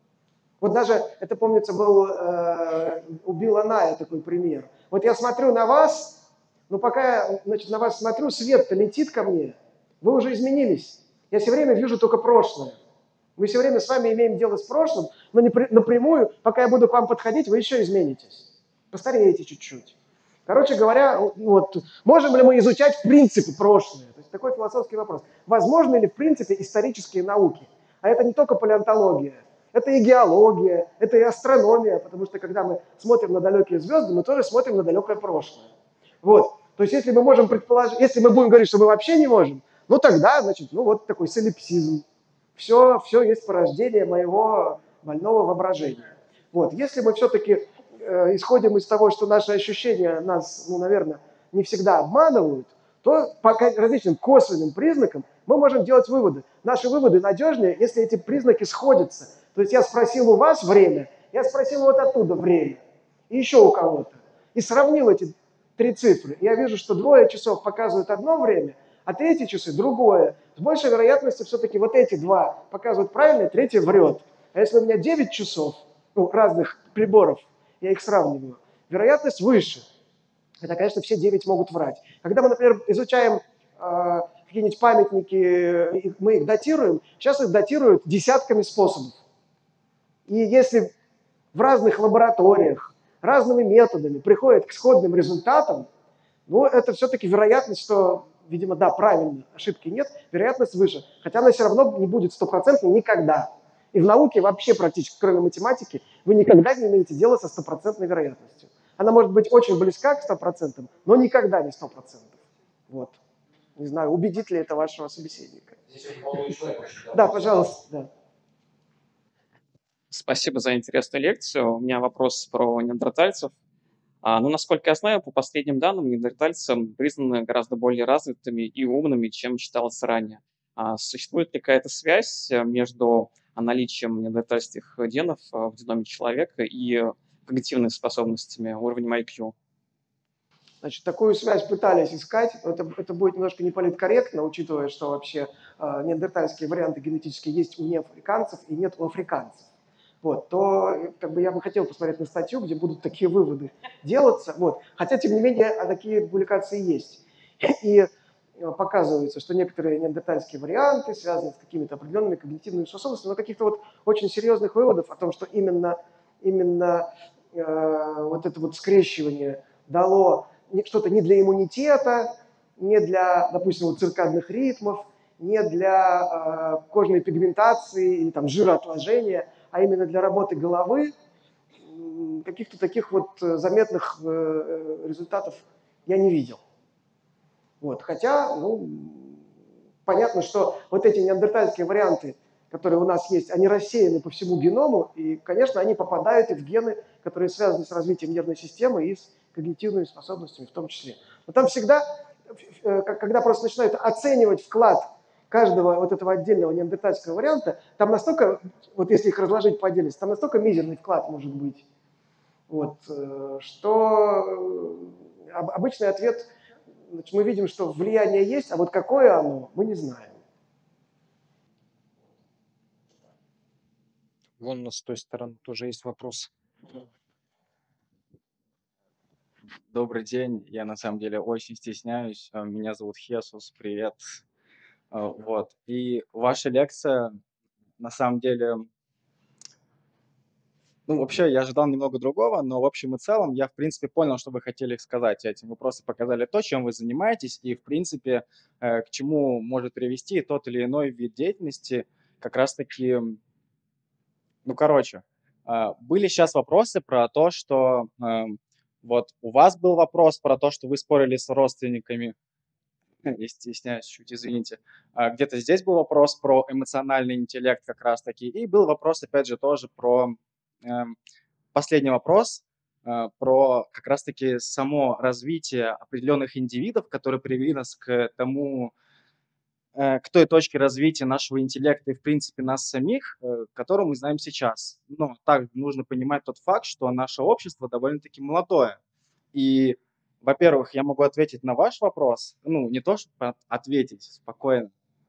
Вот даже, это, помнится, был э, у Билла Ная такой пример. Вот я смотрю на вас, но пока я, значит, на вас смотрю, свет-то летит ко мне, вы уже изменились. Я все время вижу только прошлое. Мы все время с вами имеем дело с прошлым, но не при- напрямую, пока я буду к вам подходить, вы еще изменитесь. Постареете чуть-чуть. Короче говоря, вот, можем ли мы изучать в принципе прошлое? То есть такой философский вопрос. Возможны ли в принципе исторические науки? А это не только палеонтология, это и геология, это и астрономия, потому что когда мы смотрим на далекие звезды, мы тоже смотрим на далекое прошлое. Вот. То есть если мы можем предположить, если мы будем говорить, что мы вообще не можем, ну тогда, значит, ну вот такой солипсизм. Все, все есть порождение моего больного воображения. Вот. Если мы все-таки э, исходим из того, что наши ощущения нас, ну, наверное, не всегда обманывают, то по ка- различным косвенным признакам мы можем делать выводы. Наши выводы надежнее, если эти признаки сходятся. То есть я спросил у вас время, я спросил вот оттуда время, и еще у кого-то. И сравнил эти три цифры. Я вижу, что двое часов показывают одно время, а третьи часы другое. С большей вероятностью все-таки вот эти два показывают правильно, третий врет. А если у меня девять часов, ну, разных приборов, я их сравниваю, вероятность выше. Хотя, конечно, все девять могут врать. Когда мы, например, изучаем э, какие-нибудь памятники, и мы их датируем, сейчас их датируют десятками способов. И если в разных лабораториях, разными методами приходят к сходным результатам, ну, это все-таки вероятность, что, видимо, да, правильно, ошибки нет, вероятность выше. Хотя она все равно не будет стопроцентной никогда. И в науке вообще практически, кроме математики, вы никогда не имеете дело со стопроцентной вероятностью. Она может быть очень близка к ста процентам, но никогда не сто процентов. Вот. Не знаю, убедит ли это вашего собеседника. Да, пожалуйста, да. Спасибо за интересную лекцию. У меня вопрос про неандертальцев. А, ну, насколько я знаю, по последним данным, неандертальцы признаны гораздо более развитыми и умными, чем считалось ранее. А существует ли какая-то связь э, между наличием неандертальских генов э, в геноме человека и когнитивными способностями, уровнем ай кью? Значит, такую связь пытались искать. Это, это будет немножко неполиткорректно, учитывая, что вообще э, неандертальские варианты генетические есть у неафриканцев и нет у африканцев. Вот, то как бы я бы хотел посмотреть на статью, где будут такие выводы делаться. Вот. Хотя, тем не менее, а такие публикации есть. И э, показывается, что некоторые неандертальские варианты связаны с какими-то определенными когнитивными способностями, но каких-то вот очень серьезных выводов о том, что именно, именно э, вот это вот скрещивание дало не- что-то не для иммунитета, не для, допустим, вот циркадных ритмов, не для э, кожной пигментации или там жироотложения, а именно для работы головы, м, каких-то таких вот э, заметных э, э, результатов я не видел. Вот. Хотя, ну, понятно, что вот эти неандертальские варианты, которые у нас есть, они рассеяны по всему геному, и, конечно, они попадают и в гены, которые связаны с развитием нервной системы и с когнитивными способностями в том числе. Но там всегда, э, к- когда просто начинают оценивать вклад каждого вот этого отдельного неандертальского варианта, там настолько, вот если их разложить по отдельности, там настолько мизерный вклад может быть, вот, э, что э, об- обычный ответ, значит, мы видим, что влияние есть, а вот какое оно, мы не знаем. Вон у нас с той стороны тоже есть вопрос. Добрый день. Я на самом деле очень стесняюсь. А, Меня зовут Хесус. Привет. А, Вот. И ваша лекция, на самом деле, ну, вообще, я ожидал немного другого, но в общем и целом я, в принципе, понял, что вы хотели сказать этим. Вы просто показали то, чем вы занимаетесь, и, в принципе, э, к чему может привести тот или иной вид деятельности. Как раз-таки, ну, короче, а, были сейчас вопросы про то, что эм, вот у вас был вопрос про то, что вы спорили с родственниками. Я стесняюсь чуть, извините. А, Где-то здесь был вопрос про эмоциональный интеллект как раз-таки. И был вопрос, опять же, тоже про эм, последний вопрос, э, про как раз-таки само развитие определенных индивидов, которые привели нас к тому, э, к той точке развития нашего интеллекта и, в принципе, нас самих, э, которую мы знаем сейчас. Но также нужно понимать тот факт, что наше общество довольно-таки молодое. И, во-первых, я могу ответить на ваш вопрос. Ну, не то, чтобы ответить спокойно.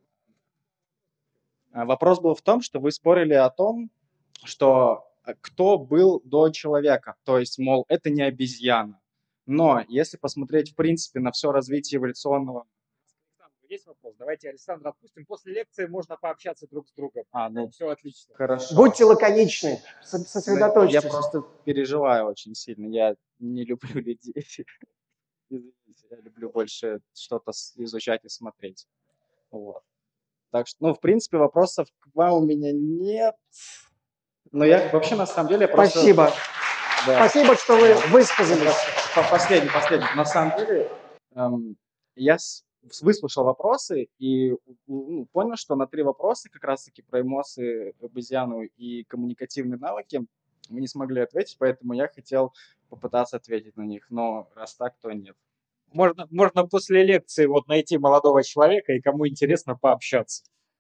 А Вопрос был в том, что вы спорили о том, что э, кто был до человека. То есть, мол, это не обезьяна. Но если посмотреть, в принципе, на все развитие эволюционного... Александр, есть вопрос? Давайте Александра отпустим. После лекции можно пообщаться друг с другом. А, ну, Все отлично. хорошо. Будьте лаконичны, со- Ну, я сосредоточьтесь. просто переживаю очень сильно. Я не люблю людей. Извините, я люблю больше что-то с- изучать и смотреть. Вот. Так что, ну, в принципе, вопросов к вам у меня нет. Но я вообще, на самом деле, я просто... Спасибо. Да. Спасибо, что вы Да. высказались. По- Последний, последний. На самом деле, эм, я с- выслушал вопросы и ну, понял, что на три вопроса, как раз-таки про эмоции, обезьяну и коммуникативные навыки, мы не смогли ответить, поэтому я хотел попытаться ответить на них. Но раз так, то нет. Можно, можно после лекции вот найти молодого человека и кому интересно пообщаться.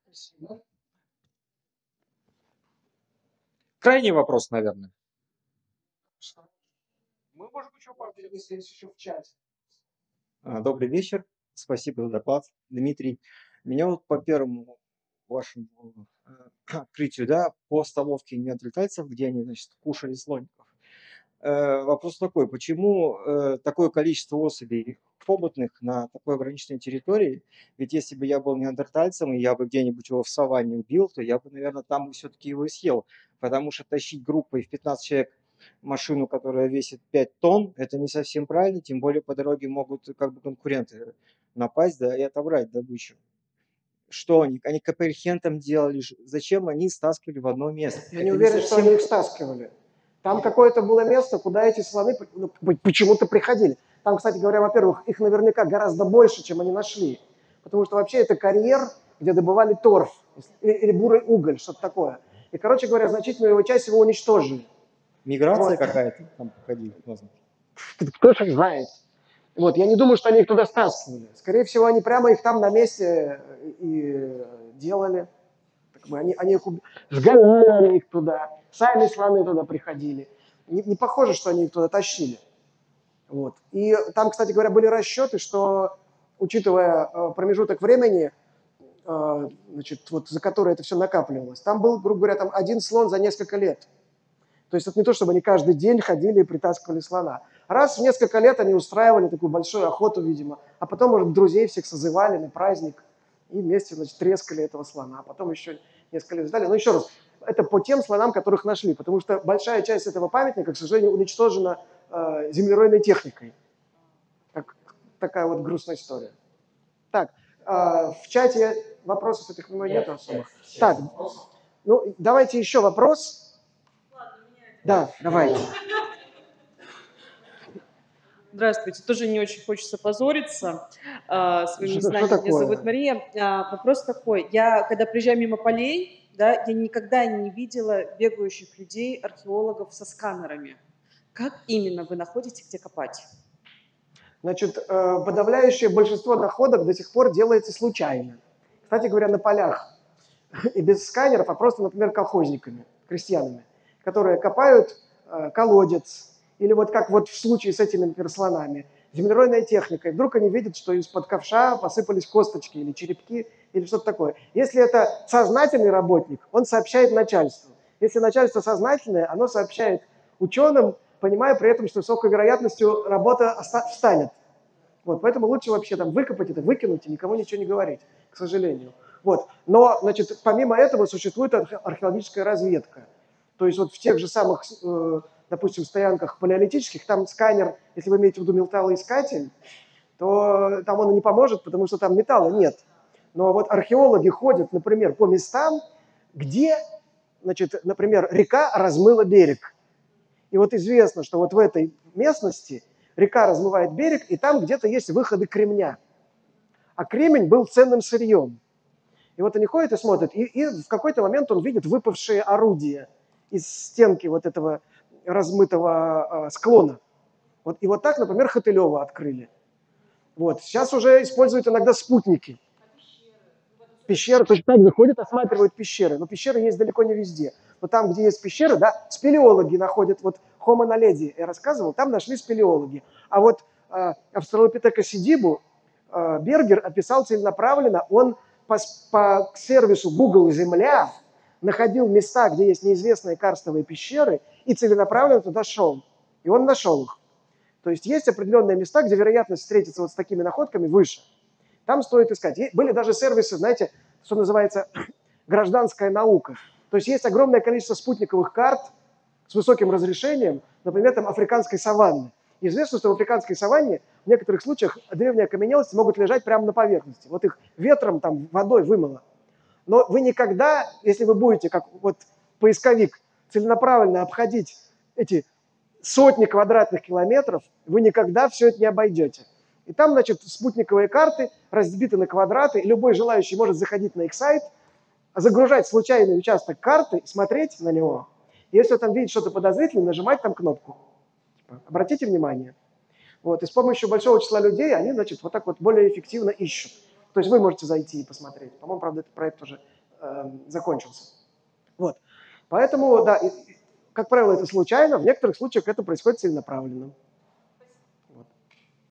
Крайний вопрос, наверное. Мы можем еще пообщаться, если есть еще в чате. А, Добрый вечер. Спасибо за доклад, Дмитрий. Меня вот по первому вашему э, открытию, да, по столовке неандертальцев, где они, значит, кушали слоников. Э, Вопрос такой, почему э, такое количество особей хоботных на такой ограниченной территории? Ведь если бы я был неандертальцем, и я бы где-нибудь его в саванне убил, то я бы, наверное, там все-таки его и съел. Потому что тащить группой в пятнадцать человек машину, которая весит пять тонн, это не совсем правильно, тем более по дороге могут как бы конкуренты напасть, да, и отобрать добычу. Что они? Они капельхентом делали, ж- зачем они стаскивали в одно место? Я не Это уверен, что они совсем... их стаскивали. Там какое-то было место, куда эти слоны ну, почему-то приходили. Там, кстати говоря, во-первых, их наверняка гораздо больше, чем они нашли. Потому что вообще это карьер, где добывали торф или, или бурый уголь, что-то такое. И, короче говоря, значительную его часть его уничтожили. Миграция Вот. какая-то там проходила, возможно. Кто же знает. Вот, я не думаю, что они их туда стаскивали. Скорее всего, они прямо их там на месте и делали. Как бы они, они их уб- сгоняли их туда, сами слоны туда приходили. Не, не похоже, что они их туда тащили. Вот. И там, кстати говоря, были расчеты, что, учитывая э, промежуток времени, э, значит, вот, за который это все накапливалось, там был, грубо говоря, там один слон за несколько лет. То есть это не то, чтобы они каждый день ходили и притаскивали слона. Раз в несколько лет они устраивали такую большую охоту, видимо, а потом, может, друзей всех созывали на праздник и вместе, значит, трескали этого слона, а потом еще несколько лет ждали. Но еще раз, это по тем слонам, которых нашли, потому что большая часть этого памятника, к сожалению, уничтожена э, землеройной техникой. Так, такая вот грустная история. Так, э, в чате вопросов, я так понимаю, нет особых. Так, ну, давайте еще вопрос. Да, давайте. Здравствуйте. Тоже не очень хочется позориться а, своим Что, что незнанием. Меня зовут такое? Мария. А, вопрос такой. Я, когда приезжаю мимо полей, да, я никогда не видела бегающих людей, археологов со сканерами. Как именно вы находите, где копать? Значит, э, подавляющее большинство находок до сих пор делается случайно. Кстати говоря, на полях. И без сканеров, а просто, например, колхозниками, крестьянами, которые копают э, колодец, или вот как вот в случае с этими, например, слонами, землеройной техникой. Вдруг они видят, что из-под ковша посыпались косточки или черепки, или что-то такое. Если это сознательный работник, он сообщает начальству. Если начальство сознательное, оно сообщает ученым, понимая при этом, что с высокой вероятностью работа встанет. Вот, поэтому лучше вообще там выкопать это, выкинуть и никому ничего не говорить, к сожалению. Вот. Но, значит, помимо этого существует археологическая разведка. То есть вот в тех же самых, э, допустим, стоянках палеолитических, там сканер, если вы имеете в виду металлоискатель, то там он и не поможет, потому что там металла нет. Но вот археологи ходят, например, по местам, где, значит, например, река размыла берег. И вот известно, что вот в этой местности река размывает берег, и там где-то есть выходы кремня. А кремень был ценным сырьем. И вот они ходят и смотрят, и, и в какой-то момент он видит выпавшие орудия из стенки вот этого размытого э, склона. Вот, и вот так, например, Хотылева открыли. Вот. Сейчас уже используют иногда спутники. Пещеры точно так же ходят, осматривают пещеры. Но пещеры есть далеко не везде. Но там, где есть пещеры, да, спелеологи находят. Вот Homo naledi, я рассказывал, там нашли спелеологи. А вот э, Австралопитека сидибу э, Бергер описал целенаправленно. Он по, по сервису Google Земля находил места, где есть неизвестные карстовые пещеры, и целенаправленно туда шел. И он нашел их. То есть есть определенные места, где вероятность встретиться вот с такими находками выше. Там стоит искать. И были даже сервисы, знаете, что называется гражданская наука. То есть есть огромное количество спутниковых карт с высоким разрешением, например, там африканской саванны. Известно, что в африканской саванне в некоторых случаях древние окаменелости могут лежать прямо на поверхности. Вот их ветром, там, водой вымыло. Но вы никогда, если вы будете, как вот поисковик, целенаправленно обходить эти сотни квадратных километров, вы никогда все это не обойдете. И там, значит, спутниковые карты разбиты на квадраты, и любой желающий может заходить на их сайт, загружать случайный участок карты, смотреть на него. И если там видит что-то подозрительное, нажимать там кнопку. Типа, обратите внимание. Вот, и с помощью большого числа людей они, значит, вот так вот более эффективно ищут. То есть вы можете зайти и посмотреть. По-моему, правда, этот проект уже э, закончился. Вот. Поэтому, да, и, как правило, это случайно, в некоторых случаях это происходит целенаправленно.